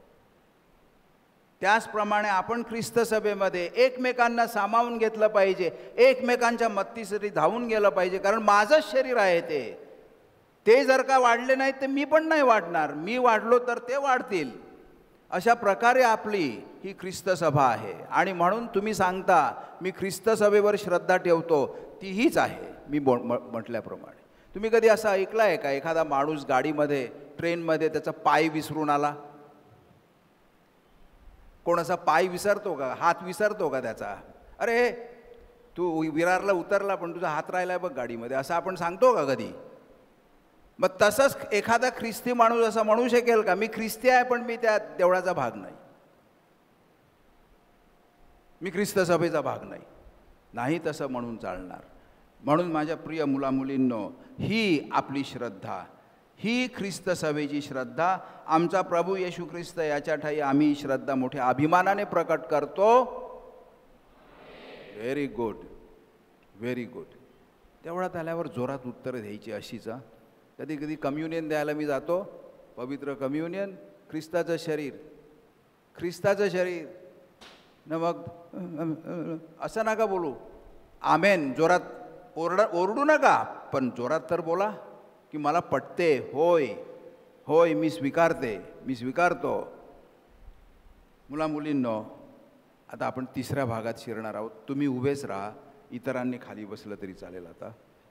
त्याचप्रमाणे आपण ख्रिस्त सभेमध्ये एकमेकांना सामावून घेतलं पाहिजे, एकमेकांच्या मदतीसाठी धावून गेलं पाहिजे. कारण माझंच शरीर आहे ते जर का वाढले नाही तर मी पण नाही वाढणार. मी वाढलो तर ते वाढतील. अशा प्रकारे आपली ही ख्रिस्त सभा आहे. आणि म्हणून तुम्ही सांगता मी ख्रिस्त सभेवर श्रद्धा ठेवतो, ती हीच आहे. मी म्हटल्याप्रमाणे तुम्ही कधी असं ऐकलं आहे का, एखादा माणूस गाडीमध्ये ट्रेनमध्ये त्याचा पाय विसरून आला? कोणाचा पाय विसरतो का, हात विसरतो का त्याचा? अरे तू विरारला उतरला पण तुझा हात राहिलाय बघ गाडीमध्ये, असं आपण सांगतो का कधी? मग तसंच एखादा ख्रिस्ती माणूस असं म्हणू शकेल का, मी ख्रिस्ती आहे पण मी त्या देवळाचा भाग नाही, मी ख्रिस्त सभेचा भाग नाही? नाही तसं म्हणून चालणार. म्हणून माझ्या प्रिय मुलामुलींनो, ही आपली श्रद्धा, ही ख्रिस्त सभेची श्रद्धा, आमचा प्रभू येशू ख्रिस्त याच्या ठाई आम्ही श्रद्धा मोठ्या अभिमानाने प्रकट करतो. Very good, very good. तेवढ्यात आल्यावर जोरात उत्तरं द्यायची अशीच. कधी कधी कम्युनियन द्यायला मी जातो, पवित्र कम्युनियन, ख्रिस्ताचं शरीर, ख्रिस्ताचं शरीर, न मग असं नका बोलू, आमेन जोरात ओरडू नका, पण जोरात तर बोला की मला पटते, होय होय मी स्वीकारते, मी स्वीकारतो. मुलामुलींनो, आता आपण तिसऱ्या भागात शिरणार आहोत. तुम्ही उभेच राहा, इतरांनी खाली बसलं तरी चालेल. आता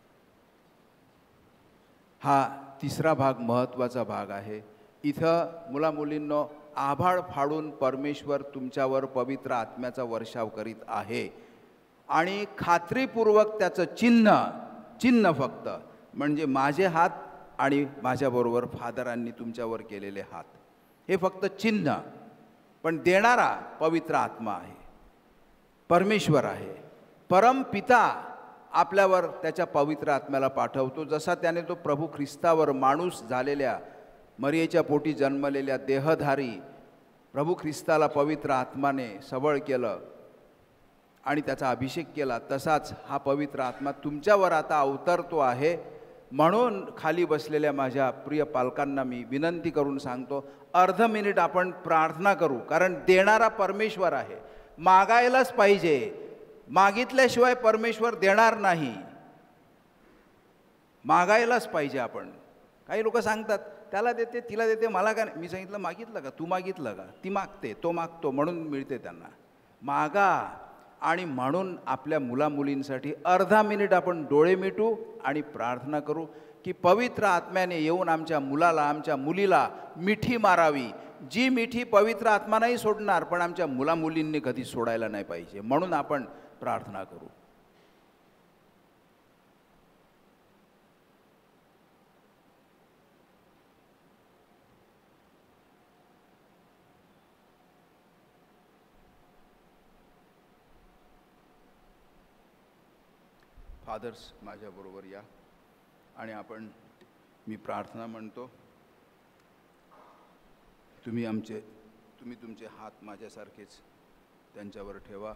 हा तिसरा भाग महत्त्वाचा भाग आहे. इथं मुलामुलींनो, आभाळ फाडून परमेश्वर तुमच्यावर पवित्र आत्म्याचा वर्षाव करीत आहे. आणि खात्रीपूर्वक त्याचं चिन्ह फक्त म्हणजे माझे हात आणि माझ्याबरोबर फादरांनी तुमच्यावर केलेले हात, हे फक्त चिन्ह. पण देणारा पवित्र आत्मा आहे, परमेश्वर आहे. परमपिता आपल्यावर त्याच्या पवित्र आत्म्याला पाठवतो. जसा त्याने तो प्रभू ख्रिस्तावर, माणूस झालेल्या, मरियेच्या पोटी जन्मलेल्या देहधारी प्रभू ख्रिस्ताला पवित्र आत्माने सबळ केलं आणि त्याचा अभिषेक केला, तसाच हा पवित्र आत्मा तुमच्यावर आता अवतरतो आहे. म्हणून खाली बसलेल्या माझ्या प्रिय पालकांना मी विनंती करून सांगतो, अर्ध मिनिट आपण प्रार्थना करू. कारण देणारा परमेश्वर आहे, मागायलाच पाहिजे, मागितल्याशिवाय परमेश्वर देणार नाही, मागायलाच पाहिजे आपण. काही लोक सांगतात त्याला देते, तिला देते, मला का नाही. मी सांगितलं मागितलं का, तू मागितलं का? ती मागते, तो मागतो, म्हणून मिळते त्यांना. मागा. आणि म्हणून आपल्या मुलामुलींसाठी अर्धा मिनिट आपण डोळे मिटू आणि प्रार्थना करू की पवित्र आत्म्याने येऊन आमच्या मुलाला, आमच्या मुलीला मिठी मारावी. जी मिठी पवित्र आत्मा नाही सोडणार, पण आमच्या मुलामुलींनी कधी सोडायला नाही पाहिजे. म्हणून आपण प्रार्थना करू. फादर्स माझ्याबरोबर या आणि आपण, मी प्रार्थना म्हणतो, तुम्ही तुमचे हात माझ्यासारखेच त्यांच्यावर ठेवा.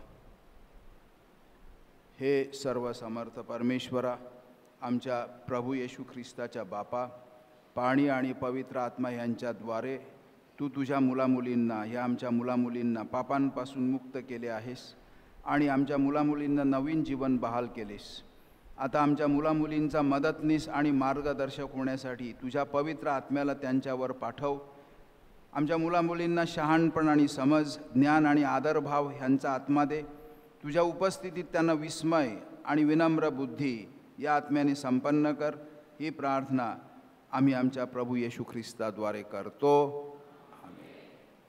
हे सर्व समर्थ परमेश्वरा, आमच्या प्रभू येशू ख्रिस्ताच्या बापा, पाणी आणि पवित्र आत्मा यांच्याद्वारे तू तुझ्या मुलामुलींना, ह्या आमच्या मुलामुलींना पापांपासून मुक्त केले आहेस आणि आमच्या मुलामुलींना नवीन जीवन बहाल केलेस. आता आमच्या मुलामुलींचा मदतनीस आणि मार्गदर्शक होण्यासाठी तुझ्या पवित्र आत्म्याला त्यांच्यावर पाठव. आमच्या मुलामुलींना शहाणपण आणि समज, ज्ञान आणि आदरभाव ह्यांचा आत्मा दे. तुझ्या उपस्थितीत त्यांना विस्मय आणि विनम्र बुद्धी या आत्म्याने संपन्न कर. ही प्रार्थना आम्ही आमच्या प्रभू येशू ख्रिस्ताद्वारे करतो. आमेन.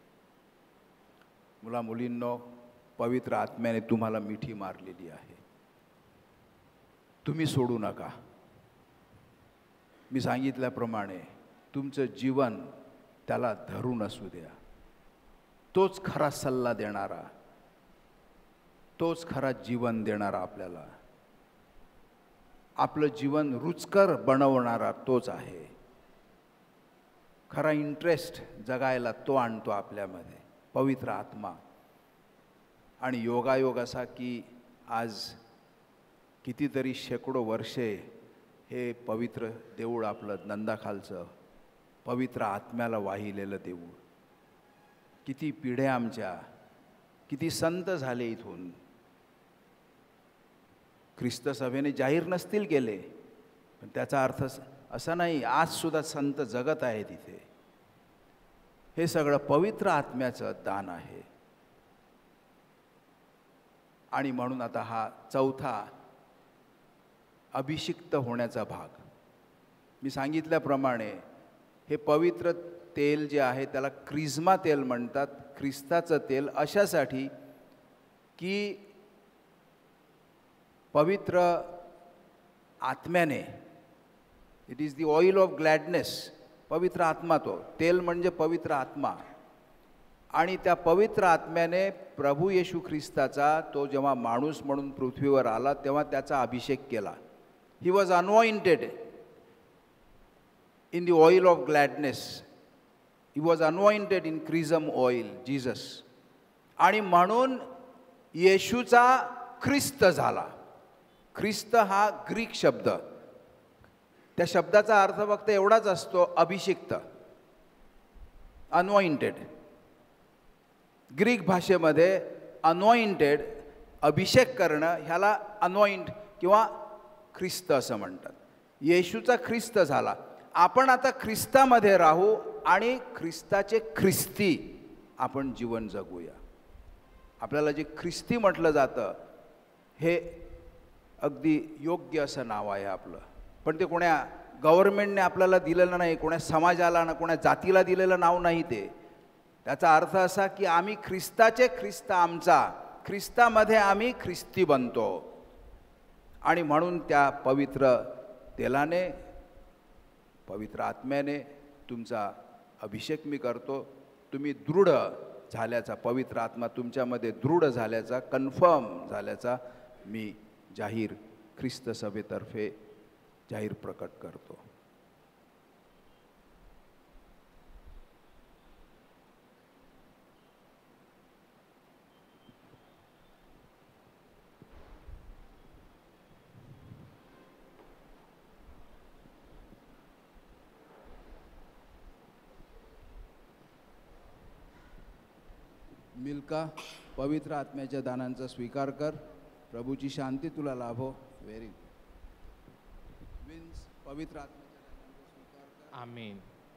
मुलामुलींनो, पवित्र आत्म्याने तुम्हाला मिठी मारलेली आहे, तुम्ही सोडू नका. मी सांगितल्याप्रमाणे तुमचं जीवन त्याला धरून असू द्या. तोच खरा सल्ला देणारा, तोच खरा जीवन देणारा, आपल्याला आपलं जीवन रुचकर बनवणारा तोच आहे. खरा इंटरेस्ट जगायला तो आणतो आपल्यामध्ये, पवित्र आत्मा. आणि योगायोग असा की आज कितीतरी शेकडो वर्षे हे पवित्र देऊळ, आपलं नंदाखालचं पवित्र आत्म्याला वाहिलेलं देऊळ, किती पिढ्या आमच्या, किती संत झाले इथून. ख्रिस्त सभेने जाहीर नसतील केले, पण त्याचा अर्थ असा नाही, आजसुद्धा संत जगत आहेत इथे. हे सगळं पवित्र आत्म्याचं दान आहे. आणि म्हणून आता हा चौथा अभिषिक्त होण्याचा भाग. मी सांगितल्याप्रमाणे हे पवित्र तेल जे आहे त्याला क्रिस्मा तेल म्हणतात, ख्रिस्ताचं तेल, अशासाठी की पवित्र आत्म्याने, it is the oil of gladness, पवित्र आत्मा, तो तेल म्हणजे पवित्र आत्मा. आणि त्या पवित्र आत्म्याने प्रभू येशू ख्रिस्ताचा तो जेव्हा माणूस म्हणून पृथ्वीवर आला तेव्हा त्याचा अभिषेक केला. He was anointed in the oil of gladness. He was anointed in chrism oil, Jesus. आणि म्हणून येशूचा ख्रिस्त झाला. ख्रिस्त हा ग्रीक शब्द, त्या शब्दाचा अर्थ फक्त एवढाच असतो, अभिषिक्त, अनॉइंटेड. ग्रीक भाषेमध्ये अनॉइंटेड, अभिषेक करणं, ह्याला अनॉइंट किंवा ख्रिस्त असं म्हणतात. येशूचा ख्रिस्त झाला. आपण आता ख्रिस्तामध्ये राहू आणि ख्रिस्ताचे ख्रिस्ती आपण जीवन जगूया. आपल्याला जे ख्रिस्ती म्हटलं जातं हे अगदी योग्य असं नाव आहे आपलं, पण ते कोण्या गव्हर्नमेंटने आपल्याला दिलेलं नाही, कोण्या समाजाला ना कोण्या जातीला दिलेलं नाव नाही ते. त्याचा अर्थ असा की आम्ही ख्रिस्ताचे ख्रिस्त आमचा, ख्रिस्तामध्ये आम्ही ख्रिस्ती बनतो. आणि म्हणून त्या पवित्र तेलाने, पवित्र आत्म्याने तुमचा अभिषेक मी करतो. तुम्ही दृढ झाल्याचा, पवित्र आत्मा तुमच्यामध्ये दृढ झाल्याचा, कन्फर्म झाल्याचा मी जाहीर ख्रिस्त सभेतर्फे जाहीर प्रकट करतो. मिल्का, पवित्र आत्म्याच्या दानांचा स्वीकार कर. प्रभूची शांती तुला लाभो. Very good. विन्स, पवित्र आत्म्याच्या दानांचा स्वीकार कर. आमीन.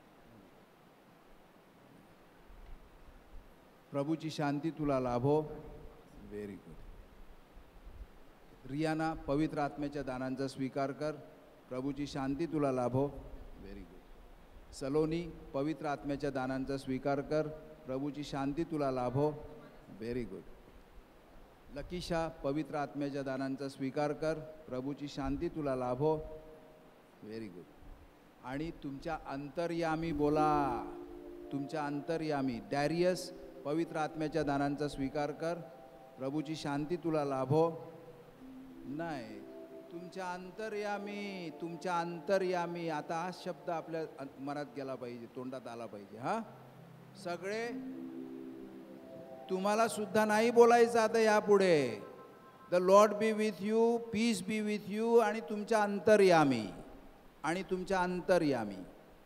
प्रभूची शांती तुला लाभो. Very good. रियाना, पवित्र आत्म्याच्या दानांचा स्वीकार कर. प्रभूची शांती तुला लाभो. Very good. सलोनी, पवित्र आत्म्याच्या दानांचा स्वीकार कर. प्रभूची शांती तुला लाभो. Very good. लकीशा, पवित्र आत्म्याच्या दानांचा स्वीकार कर. प्रभूची शांती तुला लाभो. Very good. आणि तुमच्या अंतर्यामी बोला, तुमच्या अंतर्यामी. डॅरियस, पवित्र आत्म्याच्या दानांचा स्वीकार कर. प्रभूची शांती तुला लाभो. नाही, तुमच्या अंतर्यामी, तुमच्या अंतर्यामी. आता हा शब्द आपल्या मनात गेला पाहिजे, तोंडात आला पाहिजे. हा सगळे, तुम्हाला सुद्धा नाही बोलायचं आता यापुढे. The Lord be with you, peace be with you. आणि तुमच्या अंतर्यामी, आणि तुमच्या अंतर्यामी.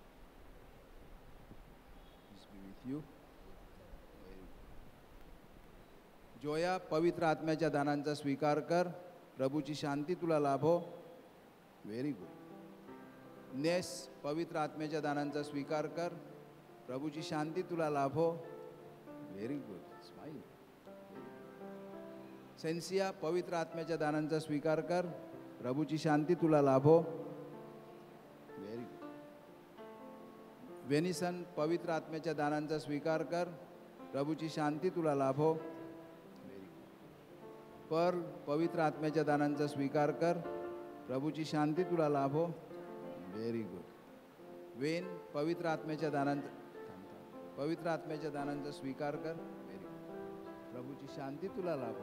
Peace be with you. Joya, पवित्र आत्म्याच्या दानांचा स्वीकार कर. प्रभूची शांती तुला लाभो. Very good. नेस, पवित्र आत्म्याच्या दानांचा स्वीकार कर. प्रभूची शांती तुला लाभो. Very good. स्माईल. सेन्सिया, पवित्र आत्म्याच्या दानांचा स्वीकार कर. प्रभूची शांती तुला लाभो. Very good. वेनिसन, पवित्र आत्म्याच्या दानांचा स्वीकार कर. प्रभूची शांती तुला लाभो. Very good. पर्ल, पवित्र आत्म्याच्या दानांचा स्वीकार कर. प्रभूची शांती तुला लाभो. Very good. वेन, पवित्र आत्म्याच्या दानांचा पवित्र आत्म्याच्या दानांचा स्वीकार कर. Very good. प्रभूची शांती तुला लाभो.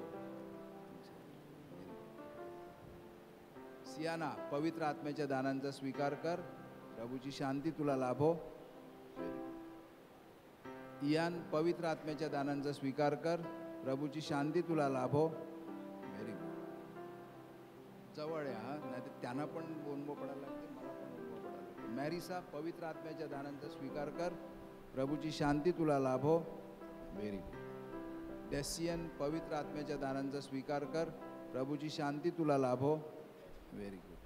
सियाना, पवित्र आत्म्याच्या दानांचा स्वीकार कर. प्रभूची शांती तुला लाभो. Very good. इयान, पवित्र आत्म्याच्या दानांचा स्वीकार कर. प्रभूची शांती तुला लाभो. Very good. जवळ या, नाही तर त्यांना पण बोनबो पडायला लागते, मला पण बोनबो पडायला लागते. मॅरिसा, पवित्र आत्म्याच्या दानांचा स्वीकार कर. प्रभूची शांती तुला लाभो. Very good. डेसियन, पवित्र आत्म्याच्या दानांचा स्वीकार कर. प्रभूची शांती तुला लाभो. Very good.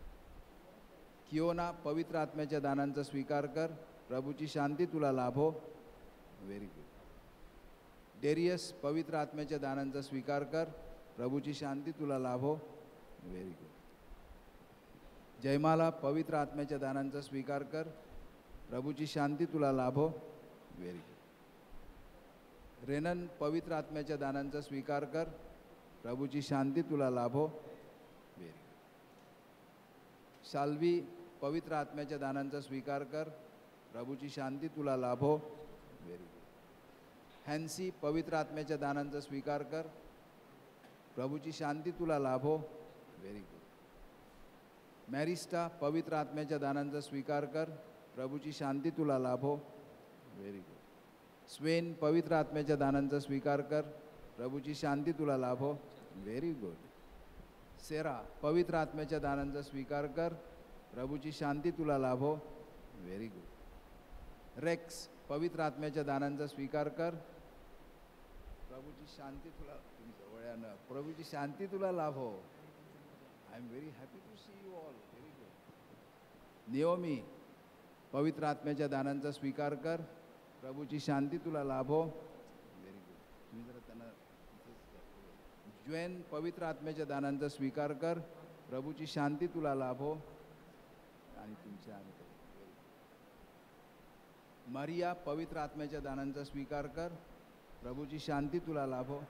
कियोना, पवित्र आत्म्याच्या दानांचा स्वीकार कर. प्रभूची शांती तुला लाभो. Very good. डेरियस, पवित्र आत्म्याच्या दानांचा स्वीकार कर. प्रभूची शांती तुला लाभो. Very good. जयमाला, पवित्र आत्म्याच्या दानांचा स्वीकार कर. प्रभूची शांती तुला लाभो. Very good. रेनन, पवित्र आत्म्याच्या दानांचा स्वीकार कर. प्रभूची शांती तुला लाभो. Very good. शाल्वी, पवित्र आत्म्याच्या दानांचा स्वीकार कर. प्रभूची शांती तुला लाभो. Very good. हॅन्सी, पवित्र आत्म्याच्या दानांचा स्वीकार कर. प्रभूची शांती तुला लाभो. Very good. मॅरिस्टा, पवित्र आत्म्याच्या दानांचा स्वीकार कर. प्रभूची शांती तुला लाभो. Very good. स्वेन, पवित्र आत्म्याच्या दानांचा स्वीकार कर. प्रभूची शांती तुला लाभो. Very good. सेरा, पवित्र आत्म्याच्या दानांचा स्वीकार कर. प्रभूची शांती तुला लाभो. Very good. रेक्स, पवित्र आत्म्याच्या दानांचा स्वीकार कर. प्रभूची शांती तुला, तुम्ही जवळ या ना, प्रभूची शांती तुला लाभो. I am very happy to see you all. Very good. Naomi, पवित्र आत्म्याच्या दानांचा स्वीकार कर. प्रभूची शांती तुला लाभो. Very good. तुम्ही जरा त्यांना ज्वेन, पवित्र आत्म्याच्या दानांचा स्वीकार कर. प्रभूची शांती तुला लाभो. आणि तुमच्या मारिया, पवित्र आत्म्याच्या दानांचा स्वीकार कर. प्रभूची शांती तुला लाभो.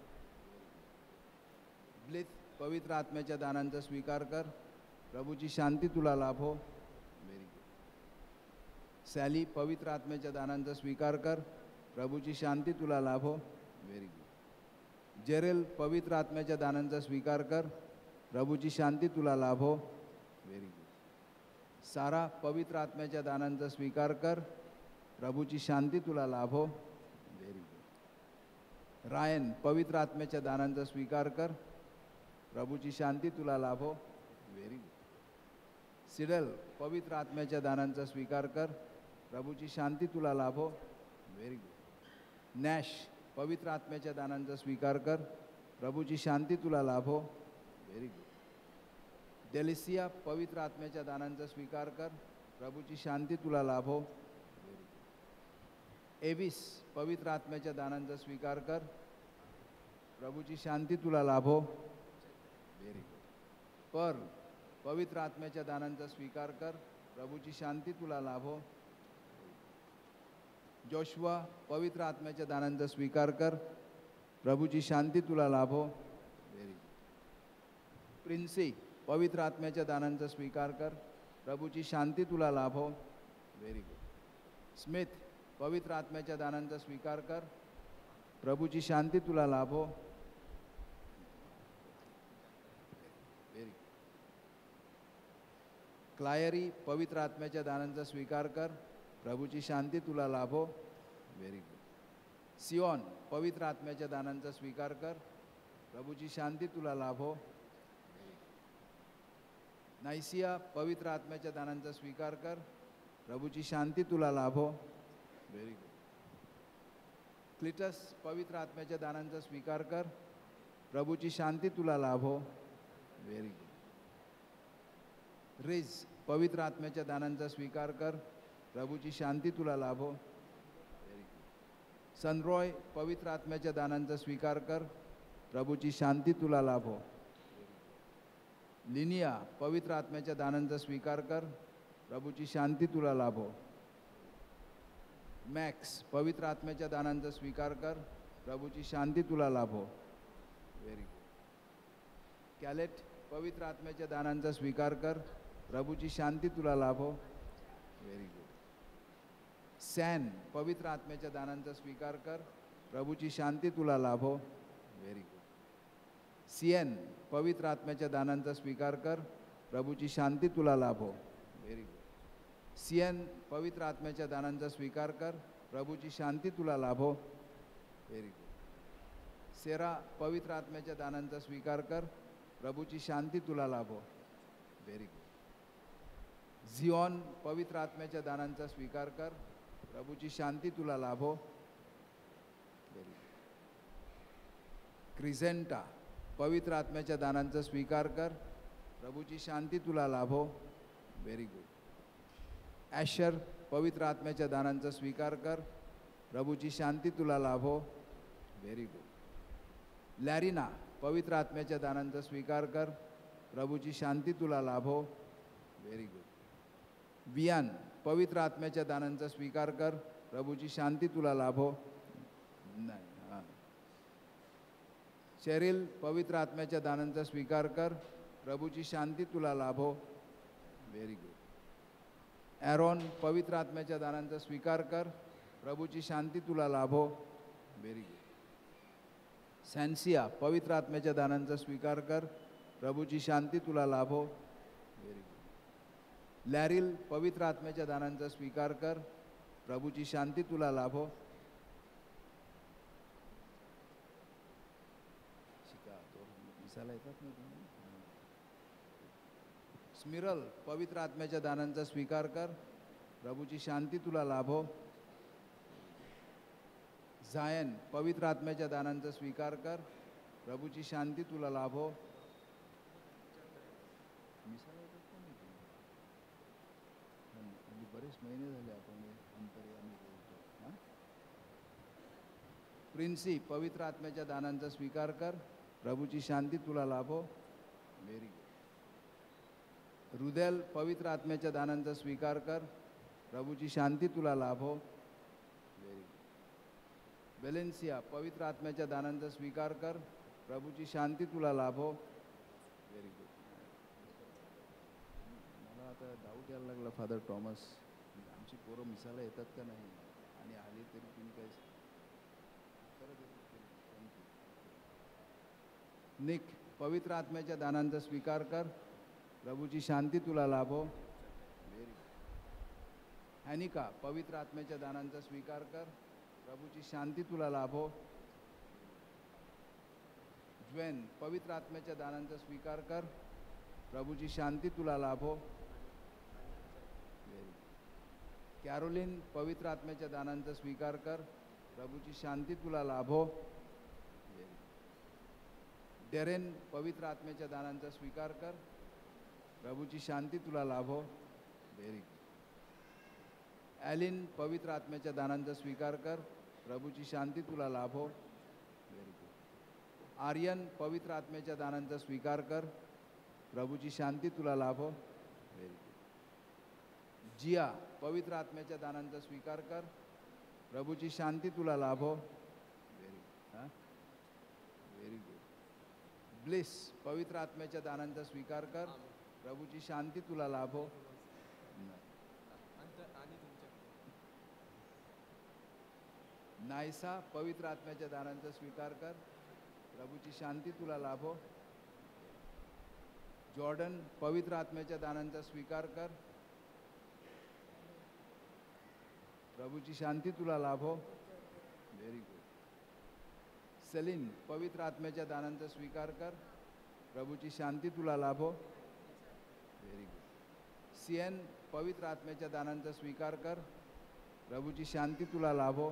ब्लिथ, पवित्र आत्म्याच्या दानांचा स्वीकार कर. प्रभूची शांती तुला लाभो. Very good. सॅली, पवित्र आत्म्याच्या दानांचा स्वीकार कर. प्रभूची शांती तुला लाभो. Very good. जेरेल, पवित्र आत्म्याच्या दानांचा स्वीकार कर. प्रभूची शांती तुला लाभो. Very good. सारा, पवित्र आत्म्याच्या दानांचा स्वीकार कर. प्रभूची शांती तुला लाभो. Very good. रायन, पवित्र आत्म्याच्या दानांचा स्वीकार कर. प्रभूची शांती तुला लाभो. Very good. सिडल, पवित्र आत्म्याच्या दानांचा स्वीकार कर. प्रभूची शांती तुला लाभो. Very good. नॅश, पवित्र आत्म्याच्या दानांचा स्वीकार कर. प्रभूची शांती तुला लाभो. Very good. डेलिसिया, पवित्र आत्म्याच्या दानांचा स्वीकार कर. प्रभूची शांती तुला लाभो. एविस, पवित्र आत्म्याच्या दानांचा स्वीकार कर. प्रभूची शांती तुला लाभो. Very good. पर्ल, पवित्र आत्म्याच्या दानांचा स्वीकार कर. प्रभूची शांती तुला लाभो. जोशुआ, पवित्र आत्म्याच्या दानांचा स्वीकार कर. प्रभूची शांती तुला लाभो. Very good. प्रिन्सी, पवित्र आत्म्याच्या दानांचा स्वीकार कर. प्रभूची शांती तुला लाभो. Very good. स्मिथ, पवित्र आत्म्याच्या दानांचा स्वीकार कर. प्रभूची शांती तुला लाभो. Very good. क्लायरी, पवित्र आत्म्याच्या दानांचा स्वीकार कर. प्रभूची शांती तुला लाभो. Very good. सियोन, पवित्र आत्म्याच्या दानांचा स्वीकार कर. प्रभूची शांती तुला लाभो. नायसिया, पवित्र आत्म्याच्या दानांचा स्वीकार कर. प्रभूची शांती तुला लाभो. Very good. क्लिटस, पवित्र आत्म्याच्या दानांचा स्वीकार कर. प्रभूची शांती तुला लाभो. Very good. रिज, पवित्र आत्म्याच्या दानांचा स्वीकार कर. प्रभूची शांती तुला लाभो. Very good. सनरॉय, पवित्र आत्म्याच्या दानांचा स्वीकार कर. प्रभूची शांती तुला लाभो. लिनिया, पवित्र आत्म्याच्या दानांचा स्वीकार कर. प्रभूची शांती तुला लाभो. मॅक्स, पवित्र आत्म्याच्या दानांचा स्वीकार कर. प्रभूची शांती तुला लाभो. Very good. कॅलेट, पवित्र आत्म्याच्या दानांचा स्वीकार कर. प्रभूची शांती तुला लाभो. Very good. सॅन, पवित्र आत्म्याच्या दानांचा स्वीकार कर. प्रभूची शांती तुला लाभो. Very good. सिएन, पवित्र आत्म्याच्या दानांचा स्वीकार कर. प्रभूची शांती तुला लाभो. Very good. सिएन, पवित्र आत्म्याच्या दानांचा स्वीकार कर. प्रभूची शांती तुला लाभो. Very good. सेरा, पवित्र आत्म्याच्या दानांचा स्वीकार कर. प्रभूची शांती तुला लाभो. Very good. झिऑन, पवित्र आत्म्याच्या दानांचा स्वीकार कर. प्रभूची शांती तुला लाभो. Very good. क्रिझेंटा, पवित्र आत्म्याच्या दानांचा स्वीकार कर. प्रभूची शांती तुला लाभो. Very good. ॲशर, पवित्र आत्म्याच्या दानांचा स्वीकार कर. प्रभूची शांती तुला लाभो. Very good. लॅरिना, पवित्र आत्म्याच्या दानांचा स्वीकार कर. प्रभूची शांती तुला लाभो. Very good. वियान, पवित्र आत्म्याच्या दानांचा स्वीकार कर. प्रभूची शांती तुला लाभो. नाही. हां. शेरिल, पवित्र आत्म्याच्या दानांचा स्वीकार कर. प्रभूची शांती तुला लाभो. Very good. ॲरोन, पवित्र आत्म्याच्या दानांचा स्वीकार कर. प्रभूची शांती तुला लाभो. Very good. सॅन्सिया, पवित्र आत्म्याच्या दानांचा स्वीकार कर. प्रभूची शांती तुला लाभो. Very good. लॅरिल, पवित्र आत्म्याच्या दानांचा स्वीकार कर. प्रभूची शांती तुला लाभो. शिका तो दिसायला येतात ना तुम्ही. स्मिरल, पवित्र आत्म्याच्या दानांचा स्वीकार कर. प्रभूची शांती तुला लाभो. झायन, पवित्र आत्म्याच्या दानांचा स्वीकार कर. प्रभूची शांती तुला लाभो. बरेच महिने झाले आपण अंतर्यामी बोलतो. हां. प्रिन्सी, पवित्र आत्म्याच्या दानांचा स्वीकार कर. प्रभूची शांती तुला लाभो. Very good. रुदेल, पवित्र आत्म्याच्या दानांचा स्वीकार कर. प्रभूची शांती तुला लाभो. Very good. वेलेन्सिया, पवित्र आत्म्याच्या दानांचा स्वीकार कर. प्रभूची शांती तुला लाभो. Very good. मला आता डाऊट यायला लागला फादर टॉमस, आमची पोरं मिसाला येतात का नाही, आणि आली तरी तुम्ही काय निक, पवित्र आत्म्याच्या दानांचा स्वीकार कर. प्रभूची शांती तुला लाभो. Very good. हॅनिका, पवित्र आत्म्याच्या दानांचा स्वीकार कर. प्रभूची शांती तुला लाभो. ज्वेन, पवित्र आत्म्याच्या दानांचा स्वीकार कर. प्रभूची शांती तुला लाभो. कॅरोलिन, पवित्र आत्म्याच्या दानांचा स्वीकार कर. प्रभूची शांती तुला लाभो. डेरेन, पवित्र आत्म्याच्या दानांचा स्वीकार कर. प्रभूची शांती तुला लाभो. Very good. ॲलिन, पवित्र आत्म्याच्या दानांचा स्वीकार कर. प्रभूची शांती तुला लाभो. Very good. आर्यन, पवित्र आत्म्याच्या दानांचा स्वीकार कर. प्रभूची शांती तुला लाभो. Very good. जिया, पवित्र आत्म्याच्या दानांचा स्वीकार कर. प्रभूची शांती तुला लाभो. Very good. हां. Very good. ब्लिस, पवित्र आत्म्याच्या दानांचा स्वीकार कर. प्रभूची शांती तुला लाभो. नायसा, पवित्र आत्म्याच्या दानांचा स्वीकार कर. प्रभूची शांती तुला लाभो. जॉर्डन, पवित्र आत्म्याच्या दानांचा स्वीकार कर. प्रभूची शांती तुला लाभो. Very good. सेलिन, पवित्र आत्म्याच्या दानांचा स्वीकार कर. प्रभूची शांती तुला लाभो. Very good. सिएन, पवित्र आत्म्याच्या दानांचा स्वीकार कर. प्रभूची शांती तुला लाभो.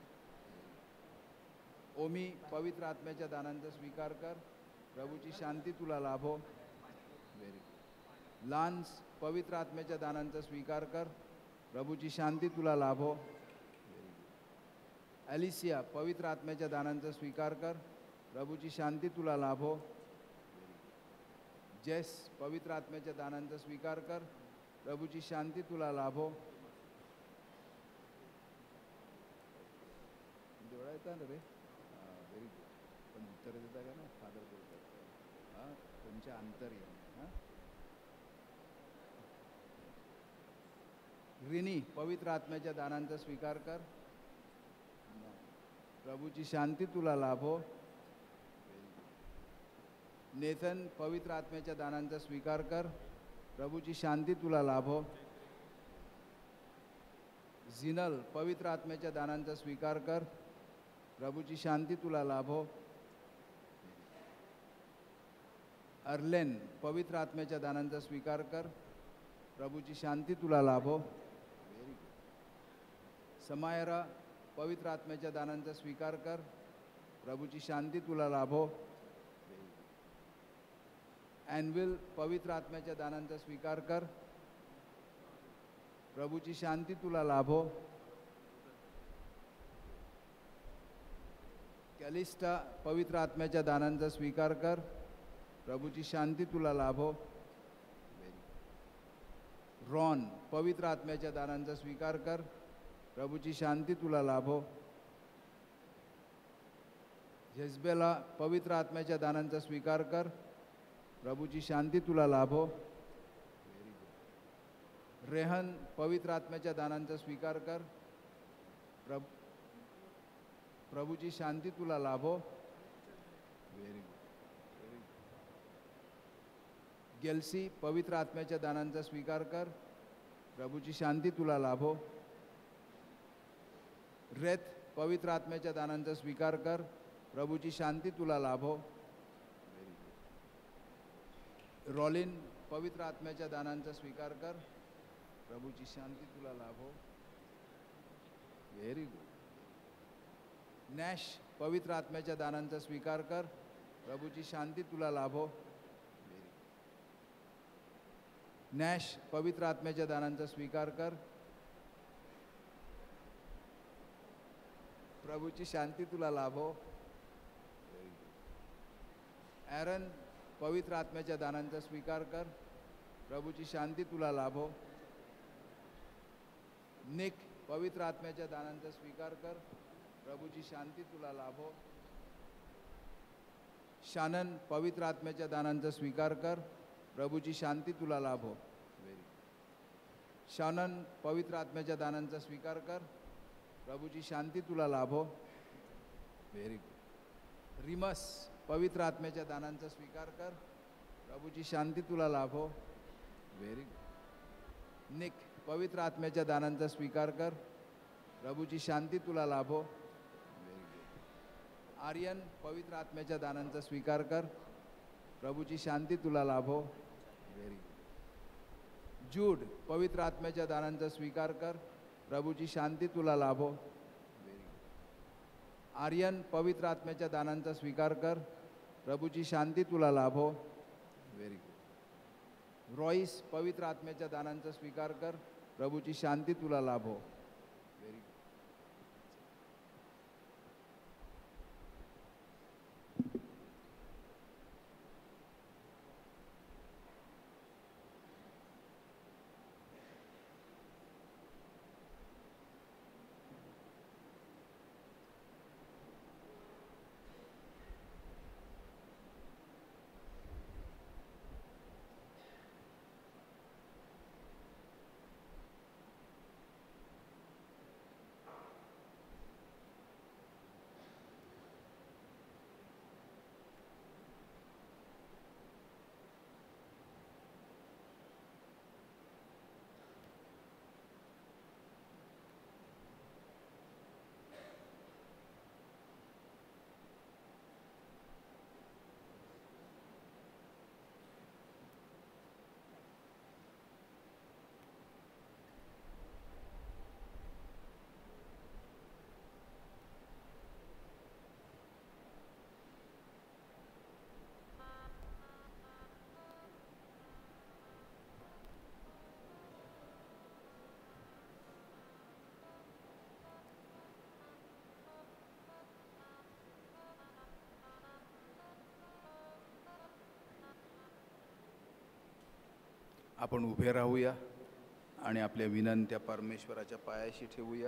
ओमी, पवित्र आत्म्याच्या दानांचा स्वीकार कर. प्रभूची शांती तुला लाभो. Very good. लान्स, पवित्र आत्म्याच्या दानांचा स्वीकार कर. प्रभूची शांती तुला लाभो. Very good. ॲलिसिया, पवित्र आत्म्याच्या दानांचा स्वीकार कर. प्रभूची शांती तुला लाभो. जेस, पवित्र आत्म्याच्या दानांचा स्वीकार कर. प्रभूची शांती तुला लाभो. देवळा येता ना रे. Very good. पण उत्तर देता का ना फादर बोलतात. हां, तुमच्या अंतर्यामी. हां. रिनी, पवित्र आत्म्याच्या दानांचा स्वीकार कर. प्रभूची शांती तुला लाभो. नेथन, पवित्र आत्म्याच्या दानांचा स्वीकार कर. प्रभूची शांती तुला लाभो. झिनल, पवित्र आत्म्याच्या दानांचा स्वीकार कर. प्रभूची शांती तुला लाभो. अर्लेन, पवित्र आत्म्याच्या दानांचा स्वीकार कर. प्रभूची शांती तुला लाभो. समायरा, पवित्र आत्म्याच्या दानांचा स्वीकार कर. प्रभूची शांती तुला लाभो. ॲनविल, पवित्र आत्म्याच्या दानांचा स्वीकार कर. प्रभूची शांती तुला लाभो. कॅलिस्टा पवित्र आत्म्याच्या दानांचा स्वीकार कर, प्रभूची शांती तुला लाभो. रॉन पवित्र आत्म्याच्या दानांचा स्वीकार कर, प्रभूची शांती तुला लाभो. झेजबेला पवित्र आत्म्याच्या दानांचा स्वीकार कर, प्रभूची शांती तुला लाभो. रेहन पवित्र आत्म्याच्या दानांचा स्वीकार कर, प्रभूची शांती तुला लाभो. Very good. गेल्सी पवित्र आत्म्याच्या दानांचा स्वीकार कर, प्रभूची शांती तुला लाभो. रेत पवित्र आत्म्याच्या दानांचा स्वीकार कर, प्रभूची शांती तुला लाभो. रॉलिन पवित्र आत्म्याच्या दानांचा स्वीकार कर, प्रभूची शांती तुला लाभो. Very good. नॅश पवित्र आत्म्याच्या दानांचा स्वीकार कर, प्रभूची शांती तुला लाभो. नॅश पवित्र आत्म्याच्या दानांचा स्वीकार कर, प्रभूची शांती तुला लाभो. ॲरन पवित्र आत्म्याच्या दानांचा स्वीकार कर, प्रभूची शांती तुला लाभो. निक पवित्र आत्म्याच्या दानांचा स्वीकार कर, प्रभूची शांती तुला लाभो. शानन पवित्र आत्म्याच्या दानांचा स्वीकार कर, प्रभूची शांती तुला लाभो. शानन पवित्र आत्म्याच्या दानांचा स्वीकार कर, प्रभूची शांती तुला लाभो. Very good. रिमस पवित्र आत्म्याच्या दानांचा स्वीकार कर, प्रभूची शांती तुला लाभो. Very good. निक पवित्र आत्म्याच्या दानांचा स्वीकार कर, प्रभूची शांती तुला लाभो. Very good. आर्यन पवित्र आत्म्याच्या दानांचा स्वीकार कर, प्रभूची शांती तुला लाभो. Very good. जूड पवित्र आत्म्याच्या दानांचा स्वीकार कर, प्रभूची शांती तुला लाभो. Very good. आर्यन पवित्र आत्म्याच्या दानांचा स्वीकार कर, प्रभूची शांती तुला लाभो. Very good. रॉईस पवित्र आत्म्याच्या दानांचा स्वीकार कर, प्रभूची शांती तुला लाभो. Very good. आपण उभे राहूया आणि आपल्या विनंत्या परमेश्वराच्या पायाशी ठेवूया.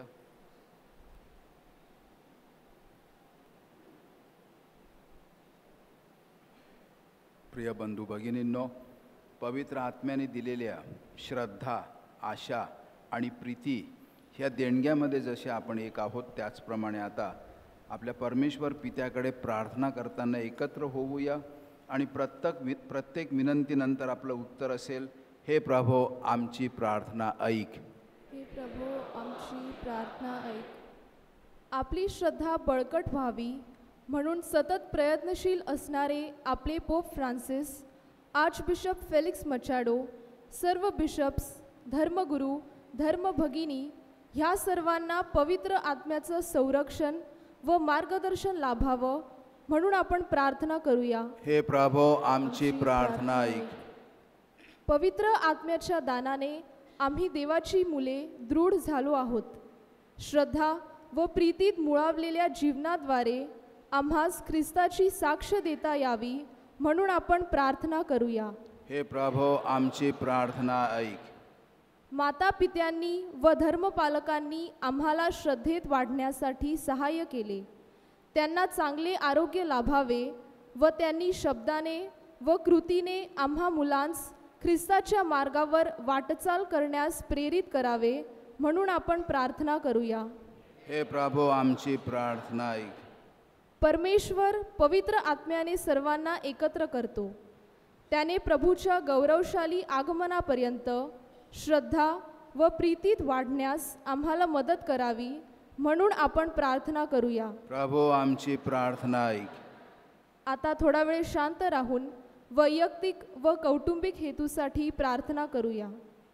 प्रिय बंधू भगिनींनो, पवित्र आत्म्याने दिलेल्या श्रद्धा, आशा आणि प्रीती ह्या देणग्यामध्ये जसे आपण एक आहोत, त्याचप्रमाणे आता आपल्या परमेश्वर पित्याकडे प्रार्थना करताना एकत्र होऊया. आणि प्रत्येक विनंतीनंतर आपलं उत्तर असेल, हे प्रभो आमची प्रार्थना ऐक. हे प्रभो आमची प्रार्थना ऐक. आपली श्रद्धा बळकट व्हावी म्हणून सतत प्रयत्नशील असणारे आपले Pope Francis, archbishop Felix Machado, सर्व बिशप्स, धर्मगुरू, धर्मभगिनी ह्या सर्वांना पवित्र आत्म्याचं संरक्षण व मार्गदर्शन लाभावं म्हणून आपण प्रार्थना करूया. हे प्रभो आमची प्रार्थना ऐक. पवित्र आत्म्याच्या दानाने आम्ही देवाची मुले दृढ झालो आहोत. श्रद्धा व प्रीतीत मुळावलेल्या जीवनाद्वारे आम्हास ख्रिस्ताची साक्ष देता यावी म्हणून आपण प्रार्थना करूया. हे प्रभो आमची प्रार्थना ऐक. माता पित्यांनी व धर्मपालकांनी आम्हाला श्रद्धेत वाढण्यासाठी सहाय्य केले. त्यांना चांगले आरोग्य लाभावे व त्यांनी शब्दाने व कृतीने आम्हा मुलांस ख्रिस्ताच्या मार्गावर वाटचाल करण्यास प्रेरित करावे म्हणून आपण प्रार्थना करूया. हे प्रभो आमची प्रार्थना ऐक. परमेश्वर पवित्र आत्म्याने सर्वांना एकत्र करतो. त्याने प्रभूच्या गौरवशाली आगमनापर्यंत श्रद्धा व प्रीतीत वाढण्यास आम्हाला मदत करावी म्हणून आपण प्रार्थना करूया. प्रभो आमची प्रार्थना ऐक. आता थोडा वेळ शांत राहून वैयक्तिक व कौटुंबिक हेतूसाठी प्रार्थना करूया.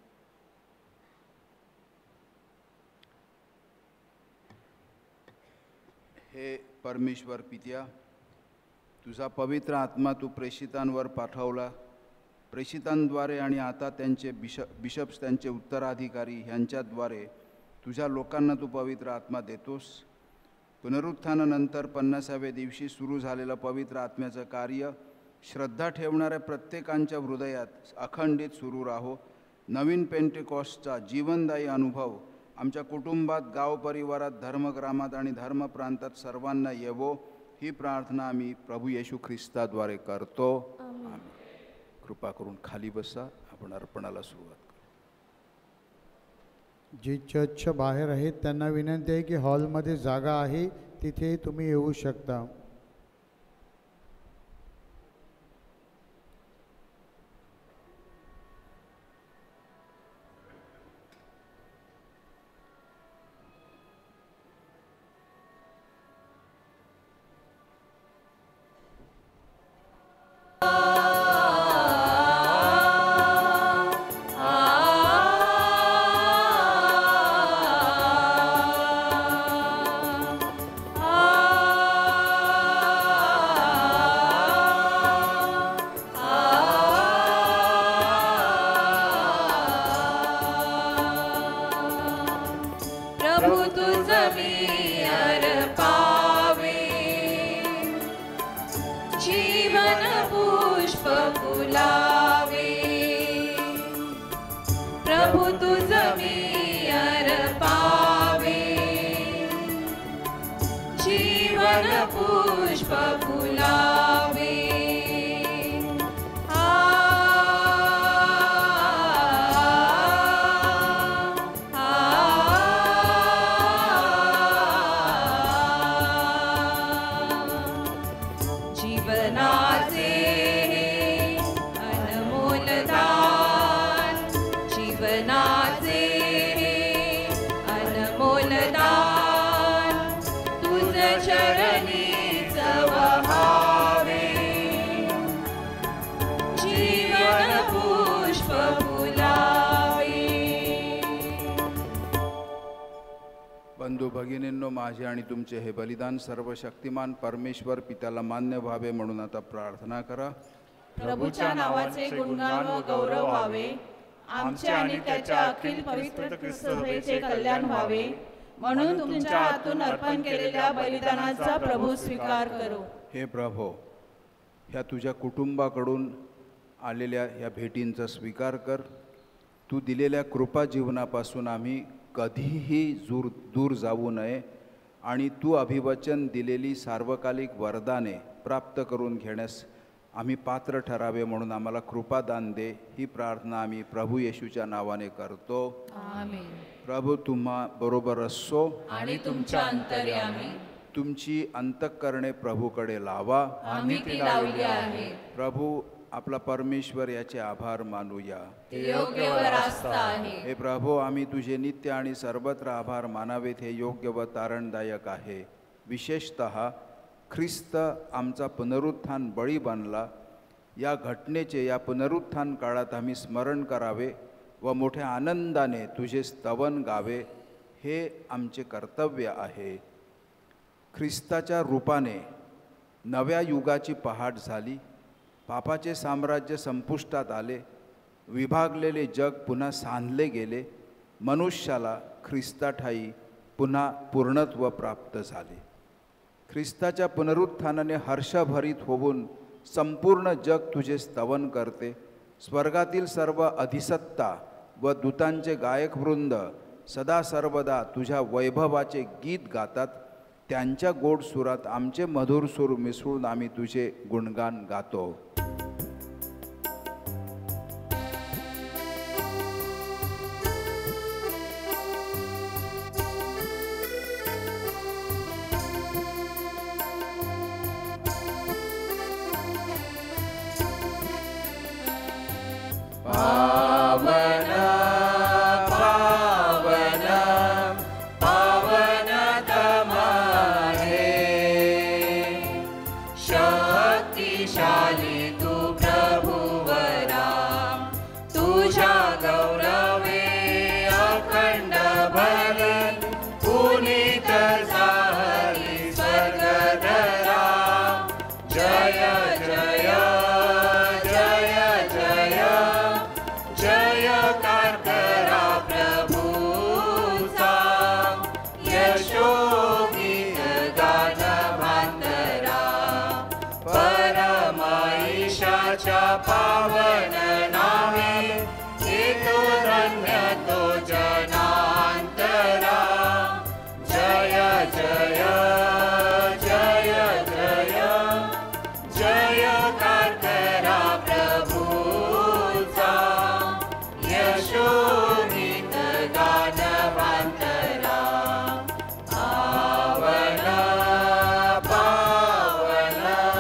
हे परमेश्वर पित्या, तुझा पवित्र आत्मा तू प्रेषितांवर पाठवला. प्रेषितांद्वारे आणि आता त्यांचे बिशप्स त्यांचे उत्तराधिकारी ह्यांच्याद्वारे तुझ्या लोकांना तू पवित्र आत्मा देतोस. पुनरुत्थानानंतर 50व्या दिवशी सुरू झालेलं पवित्र आत्म्याचं कार्य श्रद्धा ठेवणाऱ्या प्रत्येकांच्या हृदयात अखंडित सुरू राहो. नवीन पेंटेकॉस्टचा जीवनदायी अनुभव आमच्या कुटुंबात, गाव परिवारात, धर्मग्रामात आणि धर्मप्रांतात सर्वांना येवो, ही प्रार्थना आम्ही प्रभू येशू ख्रिस्ताद्वारे करतो. आमेन. कृपा करून खाली बसा. आपण अर्पणाला सुरुवात करू. जी चर्चच्या बाहेर आहेत त्यांना विनंती आहे की हॉलमध्ये जागा आहे, तिथे तुम्ही येऊ शकता. बंधू भगिनींनो, माझे आणि तुमचे हे बलिदान सर्वशक्तिमान परमेश्वर पित्याला मान्य व्हावे म्हणून आता प्रार्थना करा. प्रभूच्या नावाचे गुणगान व गौरव व्हावे. आमचे आणि त्याच्या अखिल पवित्र सभेचे कल्याण व्हावे म्हणून तुमच्या हातून अर्पण केलेल्या बलिदानाचा प्रभू स्वीकार करो. हे प्रभो, ह्या तुझ्या कुटुंबाकडून आलेल्या ह्या भेटींचा स्वीकार कर. तू दिलेल्या कृपा जीवनापासून आम्ही कधीही दूर जाऊ नये आणि तू अभिवचन दिलेली सार्वकालिक वरदाने प्राप्त करून घेण्यास आम्ही पात्र ठरावे म्हणून आम्हाला कृपादान दे. ही प्रार्थना आम्ही प्रभू येशूच्या नावाने करतो. आमेन. प्रभू तुम्हा बरोबर असो आणि तुमच्या अंतर्यामी. तुमची अंतःकरणे प्रभूकडे लावा. आम्ही ती लावली आहे. प्रभू आपला परमेश्वर याचे आभार मानूया. ते योग्य व रास्त आहे. हे प्रभू, आम्ही तुझे नित्य आणि सर्वत्र आभार मानावेत. हे योग्य व तारणदायक आहे. विशेषतः ख्रिस्त आमचा पुनरुत्थान बळी बनला या घटनेचे या पुनरुत्थान काळात आम्ही स्मरण करावे व मोठ्या आनंदाने तुझे स्तवन गावे, हे आमचे कर्तव्य आहे. ख्रिस्ताच्या रूपाने नव्या युगाची पहाट झाली. पापाचे साम्राज्य संपुष्टात आले. विभागलेले जग पुन्हा सांधले गेले. मनुष्याला ख्रिस्ताठायी पुन्हा पूर्णत्व प्राप्त झाले. ख्रिस्ताच्या पुनरुत्थानाने हर्षभरित होऊन संपूर्ण जग तुझे स्तवन करते. स्वर्गातील सर्व अधिसत्ता व दूतांचे गायकवृंद सदा सर्वदा तुझ्या वैभवाचे गीत गातात. त्यांच्या गोड सुरात आमचे मधुर सूर मिसळून आम्ही तुझे गुणगान गातो. पावन नामे हेतु धन्य तो जनांतरा. जय जय जय जय जयकार करा प्रभूचा. यशोगीत गानवांतरा. पावन पावन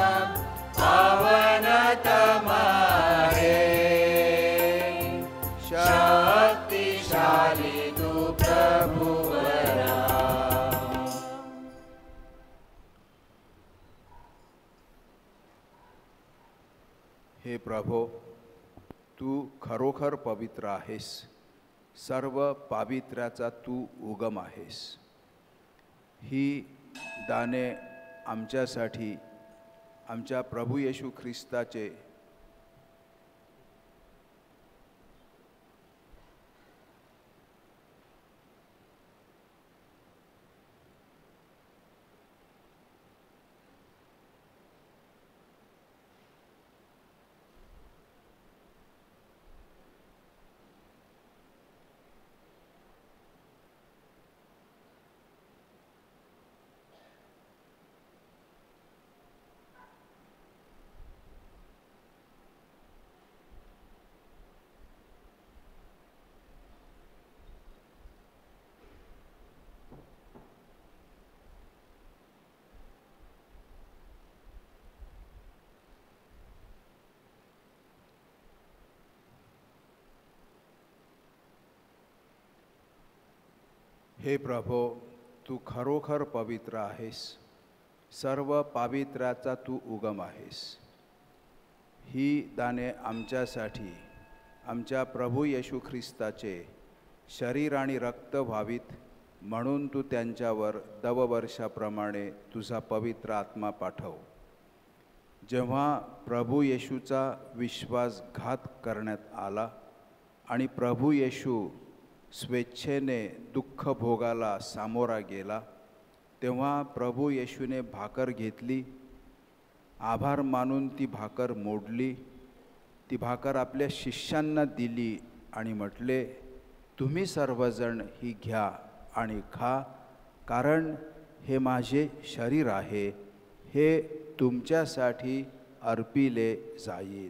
पावन तमारे शक्तिशाली तू प्रभुवरा. हे प्रभो, तू खरोखर पवित्र आहेस. सर्व पावित्र्याचा तू उगम आहेस. ही दाने आमच्यासाठी आमच्या प्रभू येशू ख्रिस्ताचे हे प्रभो, तू खरोखर पवित्र आहेस. सर्व पावित्र्याचा तू उगम आहेस. ही दाने आमच्यासाठी आमच्या प्रभू येशू ख्रिस्ताचे शरीर आणि रक्त व्हावीत म्हणून तू त्यांच्यावर दववर्षाप्रमाणे तुझा पवित्र आत्मा पाठव. जेव्हा प्रभू येशूचा विश्वासघात करण्यात आला आणि प्रभू येशू स्वेच्छेने दुःख भोगाला सामोरा गेला, तेव्हा प्रभू येशूने भाकर घेतली, आभार मानून ती भाकर मोडली, ती भाकर आपल्या शिष्यांना दिली आणि म्हटले, तुम्ही सर्वजण ही घ्या आणि खा, कारण हे माझे शरीर आहे, हे तुमच्यासाठी अर्पिले जाईल.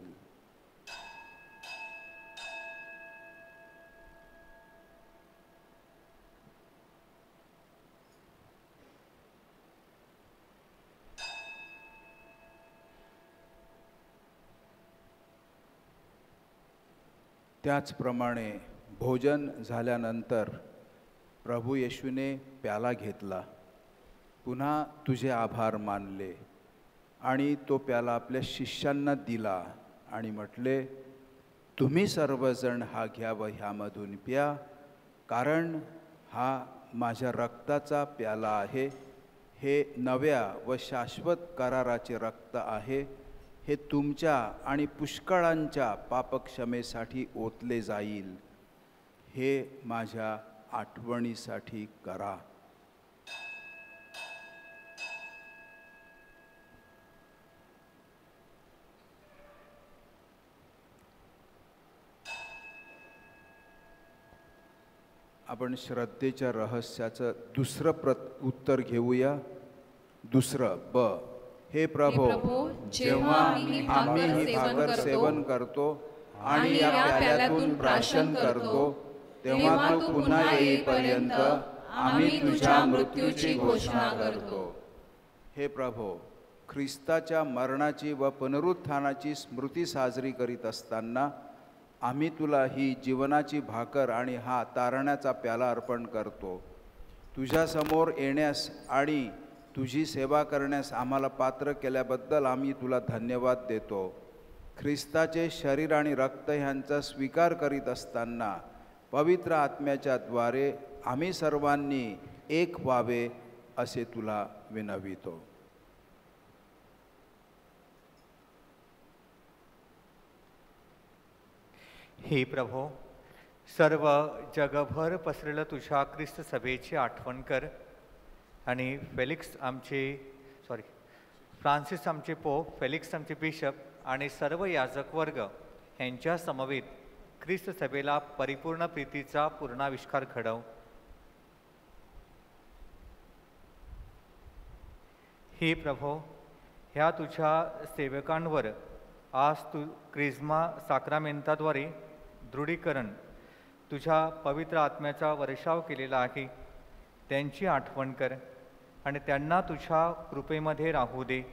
त्याचप्रमाणे भोजन झाल्यानंतर प्रभू येशूने प्याला घेतला, पुन्हा तुझे आभार मानले आणि तो प्याला आपल्या शिष्यांना दिला आणि म्हटले, तुम्ही सर्वजण हा घ्या व ह्यामधून प्या, कारण हा माझ्या रक्ताचा प्याला आहे. हे नव्या व शाश्वत कराराचे रक्त आहे. हे तुमच्या आणि पुष्कळांच्या पापक्षमेसाठी ओतले जाईल. हे माझ्या आठवणीसाठी करा. आपण श्रद्धेच्या रहस्याचं दुसरं उत्तर घेऊया. दुसरं ब. हे प्रभो, जेव्हा आम्ही ही भाकर सेवन करतो आणि या प्याल्यातून प्राशन करतो, तेव्हा तू पुन्हा येईपर्यंत आम्ही तुझ्या मृत्यूची घोषणा करतो. हे प्रभो, ख्रिस्ताच्या मरणाची व पुनरुत्थानाची स्मृती साजरी करीत असताना आम्ही तुला ही जीवनाची भाकर आणि हा तारण्याचा प्याला अर्पण करतो. तुझ्यासमोर येण्यास आणि तुझी सेवा करण्यास आम्हाला पात्र केल्याबद्दल आम्ही तुला धन्यवाद देतो. ख्रिस्ताचे शरीर आणि रक्त ह्यांचा स्वीकार करीत असताना पवित्र आत्म्याच्या द्वारे आम्ही सर्वांनी एक व्हावे असे तुला विनवितो. हे प्रभो, सर्व जगभर पसरलेलं तुझ्या ख्रिस्त सभेची आठवण कर आणि फ्रान्सिस आमचे पोप, फेलिक्स आमचे बिशप आणि सर्व याजक वर्ग यांच्या समवेत ख्रिस्त सभेला परिपूर्ण प्रीतीचा पूर्णाविष्कार घडव. हे प्रभो, ह्या तुझ्या सेवकांवर आज तू क्रिस्मा साक्रामेंताद्वारे दृढीकरण तुझ्या पवित्र आत्म्याचा वर्षाव केलेला आहे. त्यांची आठवण कर आणि त्यांना तुझ्या कृपेमध्ये राहू दे.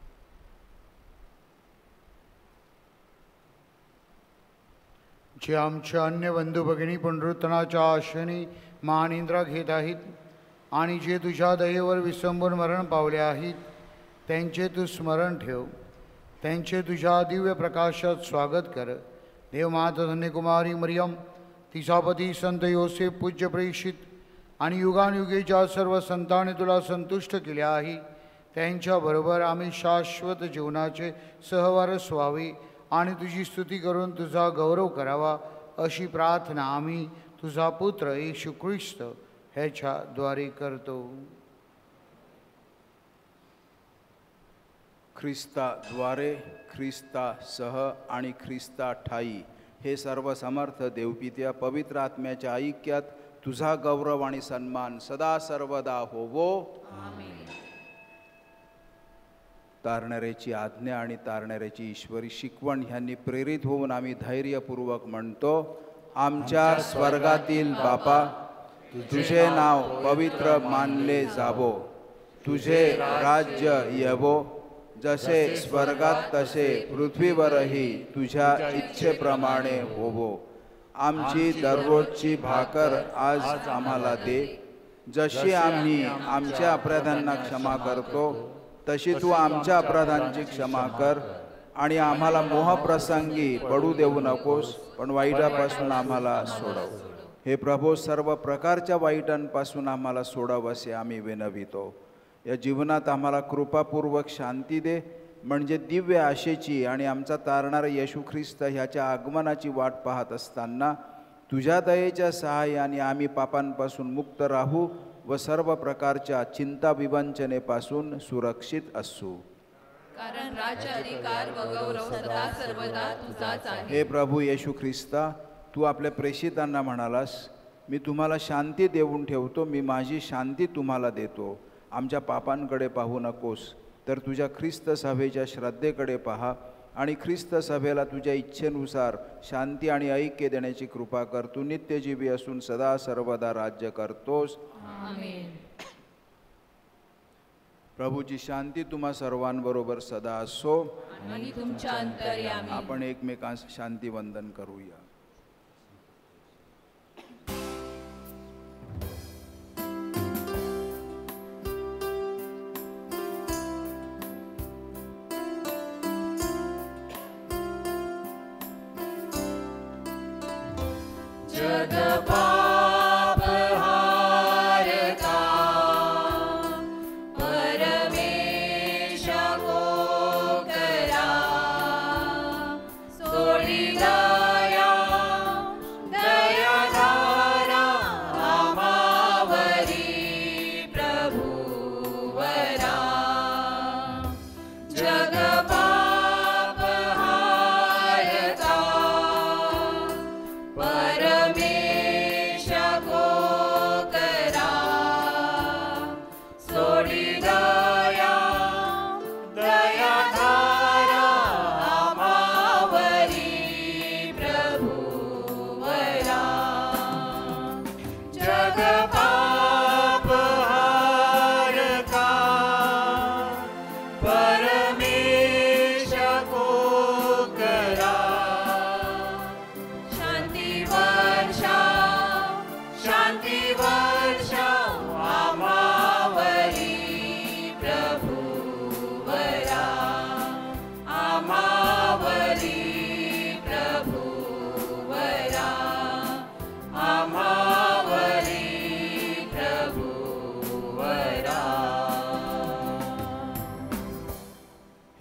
जे आमच्या अन्य बंधू भगिनी पुनरुत्थानाच्या आशेने महानिद्रा घेत आहेत आणि जे तुझ्या दयेवर विसंबून मरण पावले आहेत, त्यांचे तू स्मरण ठेव. त्यांचे तुझ्या दिव्य प्रकाशात स्वागत कर. देवमाता धन्यकुमारी मरियम, तिचा पती संत योसेफ, पूज्य प्रेषित आणि युगानुयुगेच्या सर्व संतांनी तुला संतुष्ट केले आहे, त्यांच्याबरोबर आम्ही शाश्वत जीवनाचे सहवारस व्हावे आणि तुझी स्तुती करून तुझा गौरव करावा अशी प्रार्थना आम्ही तुझा पुत्र येशू ख्रिस्त ह्याच्याद्वारे करतो. ख्रिस्ताद्वारे, ख्रिस्तासह आणि ख्रिस्ता ठाई हे सर्व समर्थ देवपित्या पवित्र आत्म्याच्या ऐक्यात तुझा गौरव आणि सन्मान सदा सर्वदा होवो. तारणाऱ्याची आज्ञा आणि तारणाऱ्याची ईश्वरी शिकवण ह्यांनी प्रेरित होऊन आम्ही धैर्यपूर्वक म्हणतो. आमच्या स्वर्गातील बापा, तुझे नाव पवित्र मानले जावो, तुझे राज्य येवो, जसे स्वर्गात तसे पृथ्वीवरही तुझ्या इच्छेप्रमाणे होवो. आमची दररोजची भाकर आज आम्हाला दे. जशी आम्ही आमच्या अपराधांना क्षमा करतो तशी तू आमच्या अपराधांची क्षमा कर आणि आम्हाला मोहप्रसंगी पडू देऊ नकोस, पण वाईटापासून आम्हाला सोडव. हे प्रभो, सर्व प्रकारच्या वाईटांपासून आम्हाला सोडव असे आम्ही विनवितो. या जीवनात आम्हाला कृपापूर्वक शांती दे, म्हणजे दिव्य आशेची आणि आमचा तारणारा येशू ख्रिस्त ह्याच्या आगमनाची वाट पाहत असताना तुझ्या दयेच्या सहाय्याने आम्ही पापांपासून मुक्त राहू व सर्व प्रकारच्या चिंता विवंचनेपासून सुरक्षित असू. कारण राज्य, अधिकार व गौरव सदा सर्वदा तुझाच आहे. हे प्रभू येशू ख्रिस्ता, तू आपल्या प्रेषितांना म्हणालास, मी तुम्हाला शांती देऊन ठेवतो, मी माझी शांती तुम्हाला देतो. आमच्या पापांकडे पाहू नकोस, तर तुझ्या ख्रिस्त सभेच्या श्रद्धेकडे पहा आणि ख्रिस्त सभेला तुझ्या इच्छेनुसार शांती आणि ऐक्य देण्याची कृपा कर. तू नित्यजीवी असून सदा सर्वदा राज्य करतोस. आमेन. प्रभूची शांती तुम्हा सर्वांबरोबर सदा असो आणि तुमच्या अंतर्यामी. आपण एकमेकांस शांती वंदन करूया. सोडी दया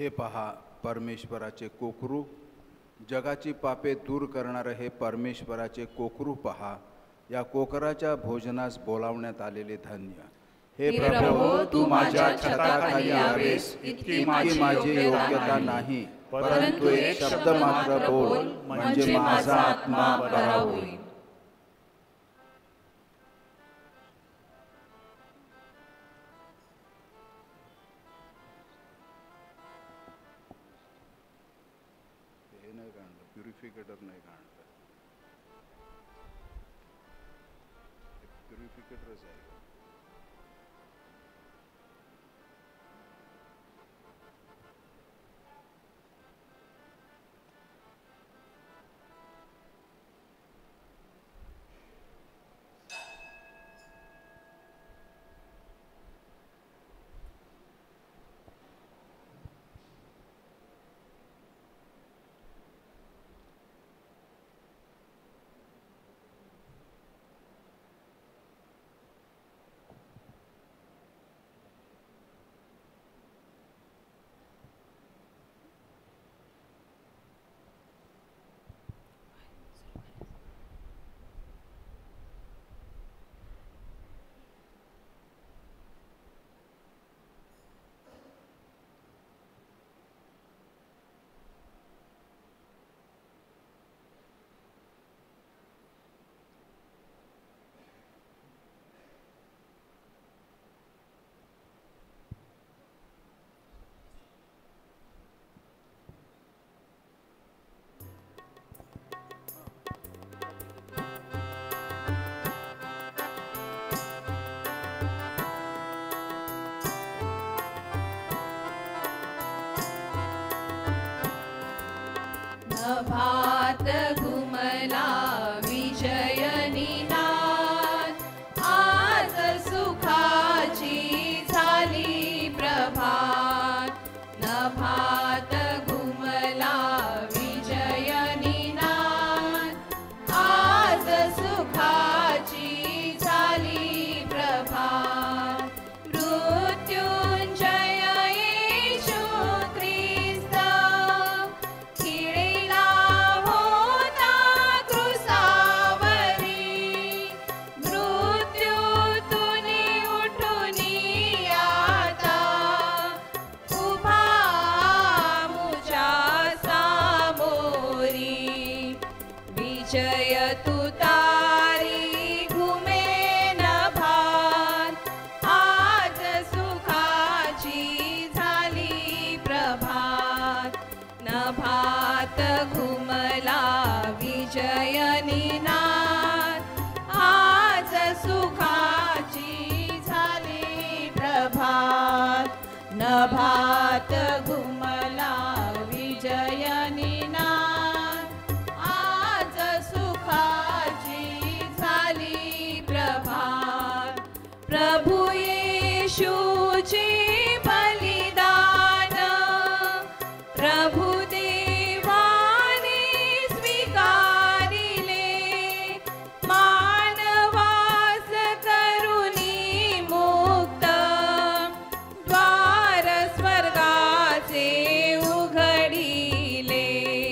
हे पहा परमेश्वराचे कोकरू, जगाची पापे दूर करणारे हे परमेश्वराचे कोकरू पहा. या कोकराच्या भोजनास बोलावण्यात आलेले धन्य. हे प्रभो, तू माझ्या छताखाली यावेस इतकी माझी योग्यता नाही, परंतु एक शब्द मात्र बोल, म्हणजे माझा आत्मा बरा होईल. हे नाही काढलं, प्युरिफिकेटर नाही काढलं, प्युरिफिकेटरच आहे. भात घुमला विजय निनाद, आज सुखाची झाली प्रभात. नभात घुमला विजय निनाद, आज सुखाची झाली प्रभात. मृत्युंजय येशू ख्रिस्त खिळला होता क्रूसावरी, मृत्यूतून उठून आता उभा मुझ्या सामोरी. विजय तुतारी घुमे नभात, आज सुखाची झाली प्रभात. नभात घुमला विजय निनाद, आज सुखाची झाली प्रभात. नभात घुमला विजय निनाद, आज सुखाची झाली प्रभात. प्रभु येशूची बलिदान प्रभु देवाने स्वीकारिले, मानवास करुणी मुक्त द्वार स्वर्गाचे उघडिले.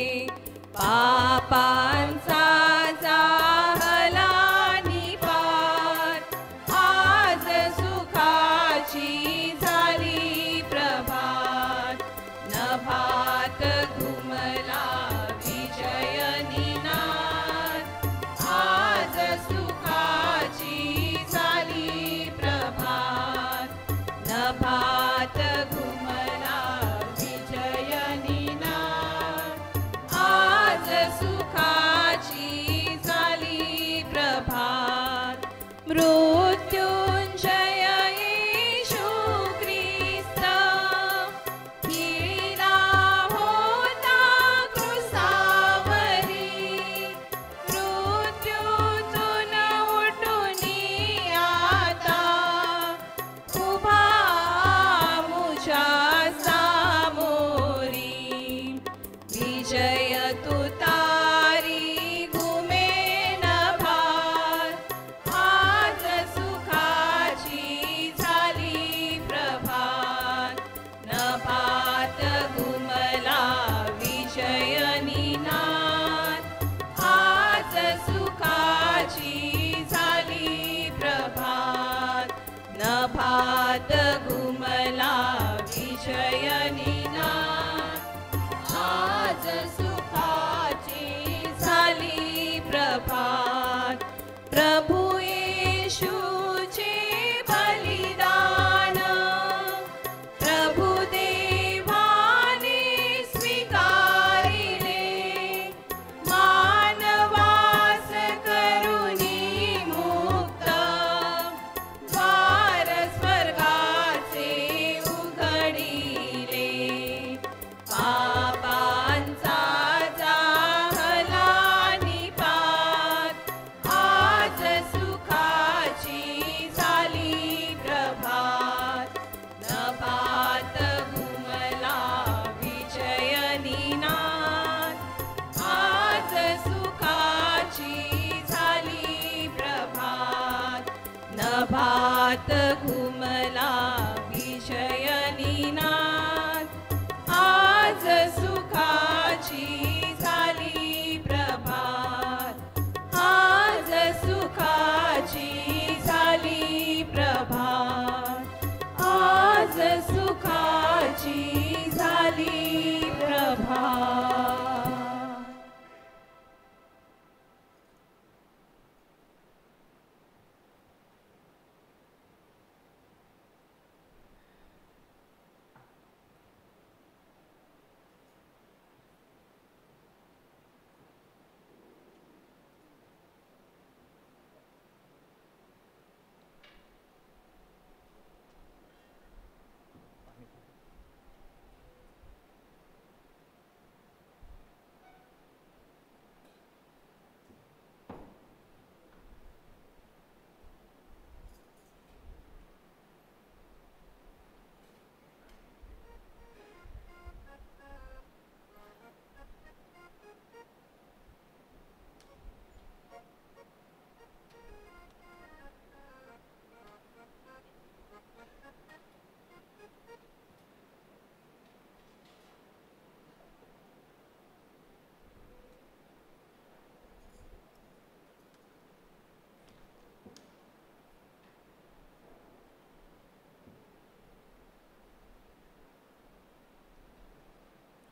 पापांचा जाहला निपात, आज सुखाची झाली प्रभात. नभात घुमला विजय निनाद, आज सुखाची झाली प्रभात. नभात घुमला विजय निनाद, आज सुखाची झाली प्रभात. मृत्युंजय येशू ख्रिस्त खिळला होता क्रूसावरी, मृत्यूतून उठून आता उभा मुझ्या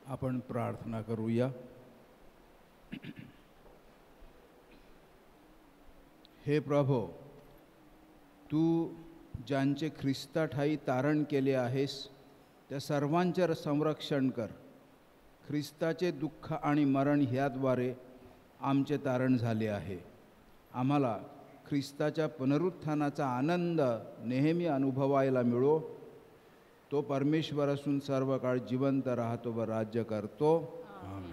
आपण प्रार्थना करूया. हे प्रभो, तू ज्यांचे ख्रिस्ता ठाई तारण केले आहेस त्या सर्वांचे संरक्षण कर. ख्रिस्ताचे दुःख आणि मरण ह्याद्वारे आमचे तारण झाले आहे. आम्हाला ख्रिस्ताच्या पुनरुत्थानाचा आनंद नेहमी अनुभवायला मिळो. तो परमेश्वर असून सर्व काळ जिवंत राहतो व राज्य करतो. आमेन.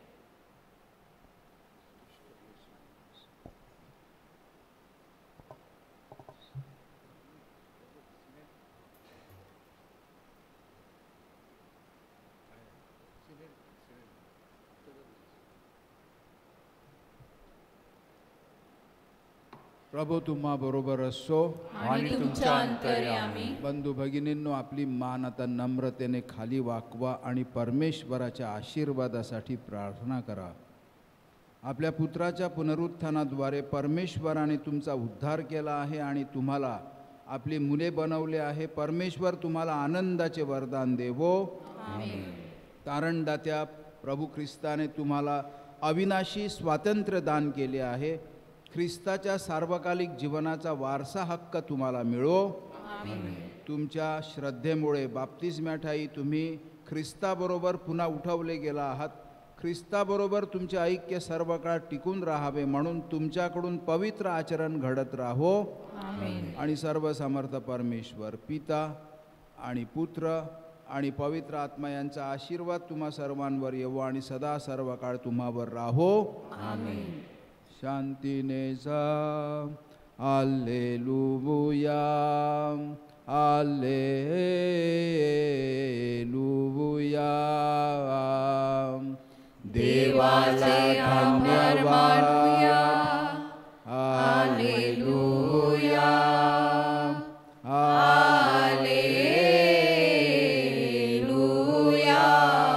प्रभू तुम्हा बरोबर असो आणि तुमच्या अंतर्यामी. बंधू भगिनींनो, आपली मान आता नम्रतेने खाली वाकवा आणि परमेश्वराच्या आशीर्वादासाठी प्रार्थना करा. आपल्या पुत्राच्या पुनरुत्थानाद्वारे परमेश्वराने तुमचा उद्धार केला आहे आणि तुम्हाला आपली मुले बनवले आहे. परमेश्वर तुम्हाला आनंदाचे वरदान देवो. तारणदात्या प्रभू ख्रिस्ताने तुम्हाला अविनाशी स्वातंत्र्य दान केले आहे. ख्रिस्ताच्या सार्वकालिक जीवनाचा वारसा हक्क तुम्हाला मिळो. तुमच्या श्रद्धेमुळे बाप्तिस्म्याठायी तुम्ही ख्रिस्ताबरोबर पुन्हा उठवले गेला आहात. ख्रिस्ताबरोबर तुमचे ऐक्य सर्व काळ टिकून राहावे म्हणून तुमच्याकडून पवित्र आचरण घडत राहो. आणि सर्व समर्थ परमेश्वर पिता आणि पुत्र आणि पवित्र आत्मा यांचा आशीर्वाद तुम्हा सर्वांवर येवो आणि सदा सर्व काळ तुम्हावर राहो. आमेन. शांतीने जा. Hallelujah, hallelujah. देवाचे धन्यवाद. Hallelujah, hallelujah.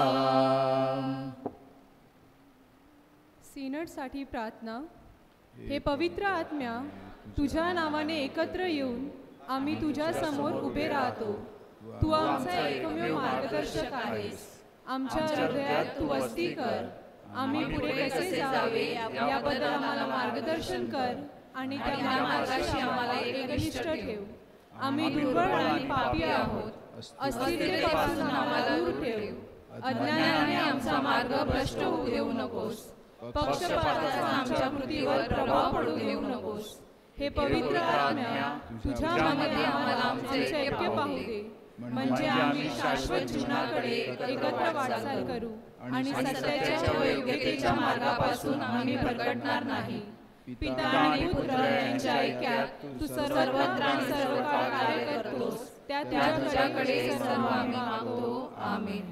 सिनडसाठी प्रार्थना. हे पवित्र आत्म्या, तुझ्या नावाने एकत्र येऊन आम्ही तुझ्या समोर उभे राहतो. तू आमचा एकमेव मार्गदर्शक आहेस. आमच्या हृदयात तू वस्ती कर. आम्ही पुढे कसे जावे याबद्दल आम्हाला मार्गदर्शन कर आणि त्या मार्गाशी आम्हाला एकनिष्ठ ठेव. आम्ही दुर्बळ आणि पापी आहोत. अस्थिरतेपासून आम्हाला दूर ठेव. अज्ञानाने आमचा मार्ग भ्रष्ट होऊ देऊ नकोस. पक्षपाताचा आमच्या कृतीवर प्रभाव पडू देऊ नकोस. हे पवित्र आत्म्या, तुझ्यामध्ये आम्हाला आमचे ऐक्य पाहू दे म्हणजे आम्ही शाश्वत जीवनाकडे एकत्र वाटचाल करू आणि सत्याच्या व योग्यतेच्या मार्गापासून आम्ही भरकटणार नाही. पिता आणि पुत्र यांच्या ऐक्यात तू सर्वत्र आणि सर्व काळ कार्य करतोस. त्या तुझ्याकडे सर्व आम्ही मागतो. आमेन.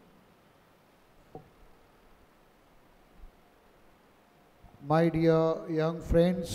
My dear young friends,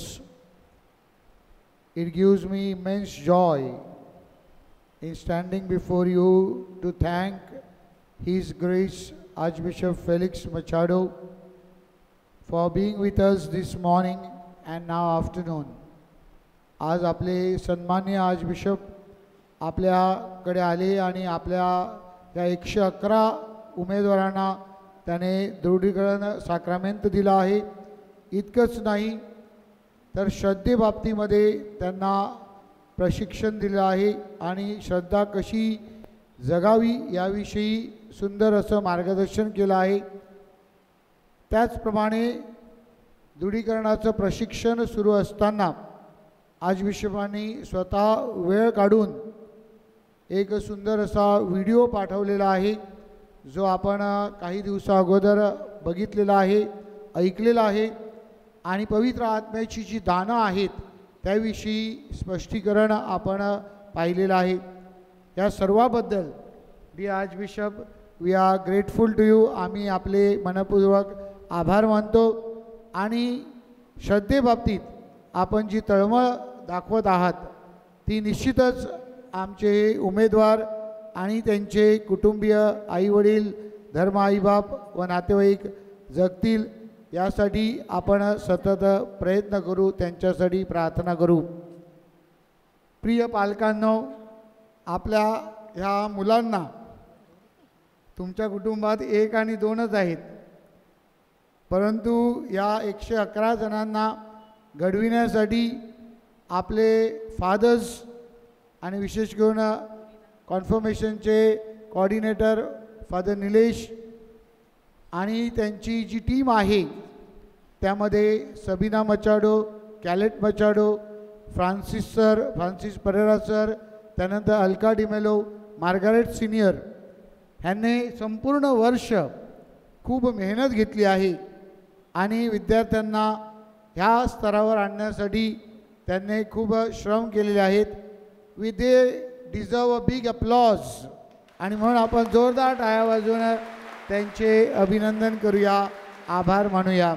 it gives me immense joy in standing before you to thank His Grace Archbishop Felix Machado for being with us this morning and now afternoon. आज आपले सन्मान्य आर्चबिशप आपल्याकडे आले आणि आपल्या या 111 उमेदवारांना त्याने दृढीकरण साक्रामेंट दिला आहे. इतकंच नाही तर श्रद्धेबाबतीमध्ये त्यांना प्रशिक्षण दिलं आहे आणि श्रद्धा कशी जगावी याविषयी सुंदर असं मार्गदर्शन केलं आहे. त्याचप्रमाणे दृढीकरणाचं प्रशिक्षण सुरू असताना आर्चबिशपांनी स्वतः वेळ काढून एक सुंदर असा व्हिडिओ पाठवलेला आहे जो आपण काही दिवसा अगोदर बघितलेला आहे, ऐकलेला आहे आणि पवित्र आत्म्याची जी दानं आहेत त्याविषयी स्पष्टीकरण आपण पाहिलेलं आहे. या सर्वाबद्दल the archbishop we are grateful to you. आम्ही आपले मनपूर्वक आभार मानतो आणि श्रद्धेबाबतीत आपण जी तळमळ दाखवत आहात ती निश्चितच आमचे उमेदवार आणि त्यांचे कुटुंबीय, आईवडील, धर्म आईबाप व नातेवाईक जगतील यासाठी आपण सतत प्रयत्न करू, त्यांच्यासाठी प्रार्थना करू. प्रिय पालकांनो, आपल्या ह्या मुलांना तुमच्या कुटुंबात 1 आणि 2च आहेत, परंतु या 111 जणांना घडविण्यासाठी आपले फादर्स आणि विशेष करून कॉन्फर्मेशनचे कोऑर्डिनेटर फादर निलेश आणि त्यांची जी टीम आहे त्यामध्ये सबीना मचाडो, कॅलेट मचाडो, फ्रान्सिस परेरा सर, त्यानंतर अल्का डिमेलो, मार्गारेट सिनियर ह्यांनी संपूर्ण वर्ष खूप मेहनत घेतली आहे आणि विद्यार्थ्यांना ह्या स्तरावर आणण्यासाठी त्यांनी खूप श्रम केलेले आहेत. We they deserve a big applause आणि म्हणून आपण जोरदार टाळ्या वाजवून त्यांचे अभिनंदन करूया, आभार मानूया.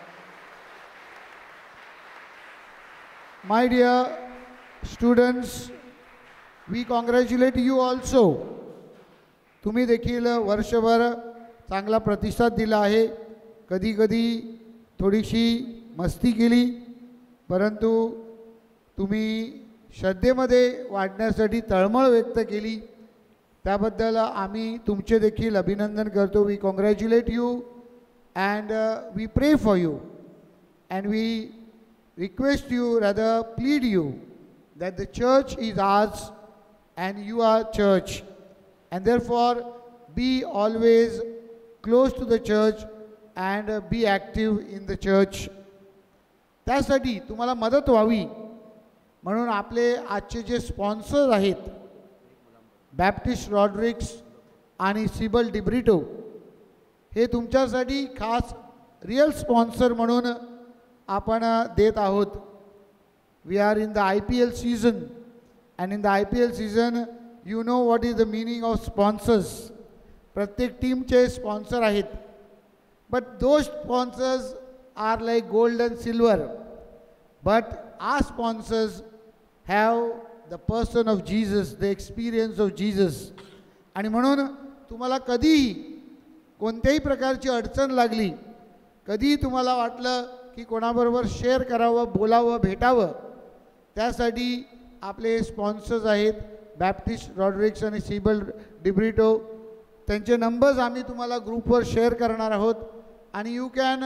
My dear students, we congratulate you also. तुम्ही देखील वर्षभर चांगला प्रतिसाद दिला आहे. कधी कधी थोडीशी मस्ती केली, परंतु तुम्ही श्रद्धेमध्ये वाढण्यासाठी तळमळ व्यक्त केली, त्याबद्दल आम्ही तुमचे देखील अभिनंदन करतो. We congratulate you and we pray for you and we request you, rather plead you, that the church is ours and you are church, and therefore be always close to the church and be active in the church. त्यासाठी तुम्हाला मदत व्हावी म्हणून आपले आजचे जे स्पॉन्सर्स आहेत, बॅप्टिस्ट रॉड्रिक्स आणि सिबल डिब्रिटो, हे तुमच्यासाठी खास रियल स्पॉन्सर म्हणून आपण देत आहोत. We are in the IPL season and in the IPL season you know what is the meaning of sponsors. प्रत्येक टीमचे स्पॉन्सर आहेत, but those sponsors are like gold and silver, but are sponsors have the person of Jesus, the experience of Jesus. आणि म्हणून तुम्हाला कधीही कोणत्याही प्रकारची अडचण लागली, कधीही तुम्हाला वाटलं की कोणाबरोबर शेअर करावं, बोलावं, भेटावं, त्यासाठी आपले स्पॉन्सर्स आहेत बॅप्टिस्ट रॉड्रिक्स आणि सिबल डिब्रिटो. त्यांचे नंबर्स आम्ही तुम्हाला ग्रुपवर शेअर करणार आहोत आणि you can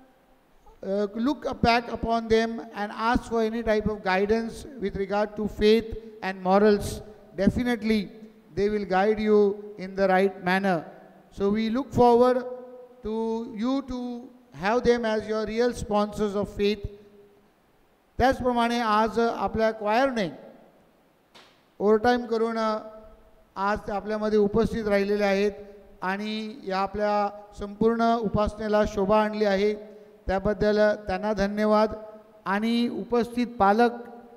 look back upon them and ask for any type of guidance with regard to faith and morals. Definitely they will guide you in the right manner. So we look forward to you to have them as your real sponsors of faith. त्याचप्रमाणे आज आपल्या क्वायरने ओव्हरटाईम करून आज आपल्यामध्ये उपस्थित राहिलेले आहेत आणि या आपल्या संपूर्ण उपासनेला शोभा आणली आहे, त्याबद्दल त्यांना धन्यवाद. आणि उपस्थित पालक,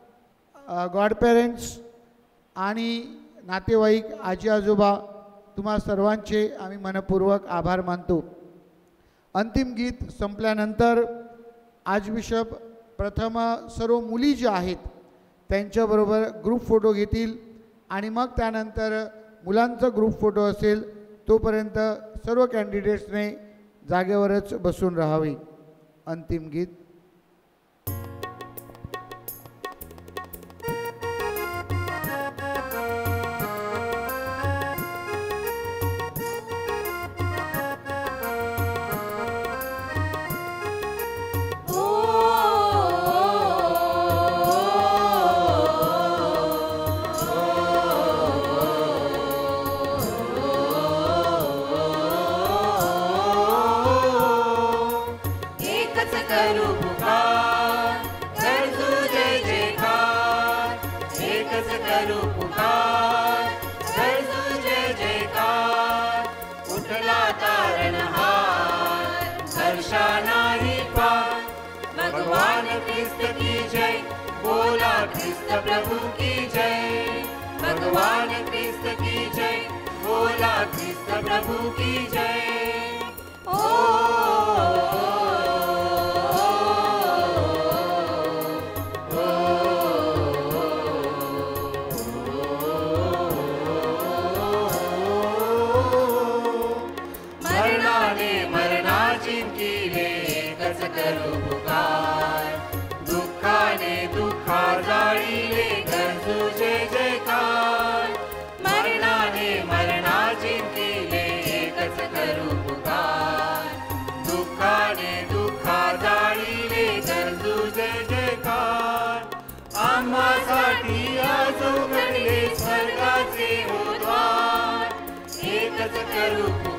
गॉड पेरेंट्स आणि नातेवाईक, आजी आजोबा, तुम्हा सर्वांचे आम्ही मनपूर्वक आभार मानतो. अंतिम गीत संपल्यानंतर आर्चबिशप प्रथम सर्व मुली ज्या आहेत त्यांच्याबरोबर ग्रुप फोटो घेतील आणि मग त्यानंतर मुलांचा ग्रुप फोटो असेल. तोपर्यंत सर्व कॅन्डिडेट्सने जागेवरच बसून राहावे. अंतिम गीत. प्रभु की जय, भगवान कृष्ण की जय, बोला कृष्ण प्रभु की जय. मरणाने मरणा जिंकिले, एकच करू पुकार. दुःखाने दुःखा जाळीले, गरजू जय जयकार. मरणाने मरणा जिंकिले, करू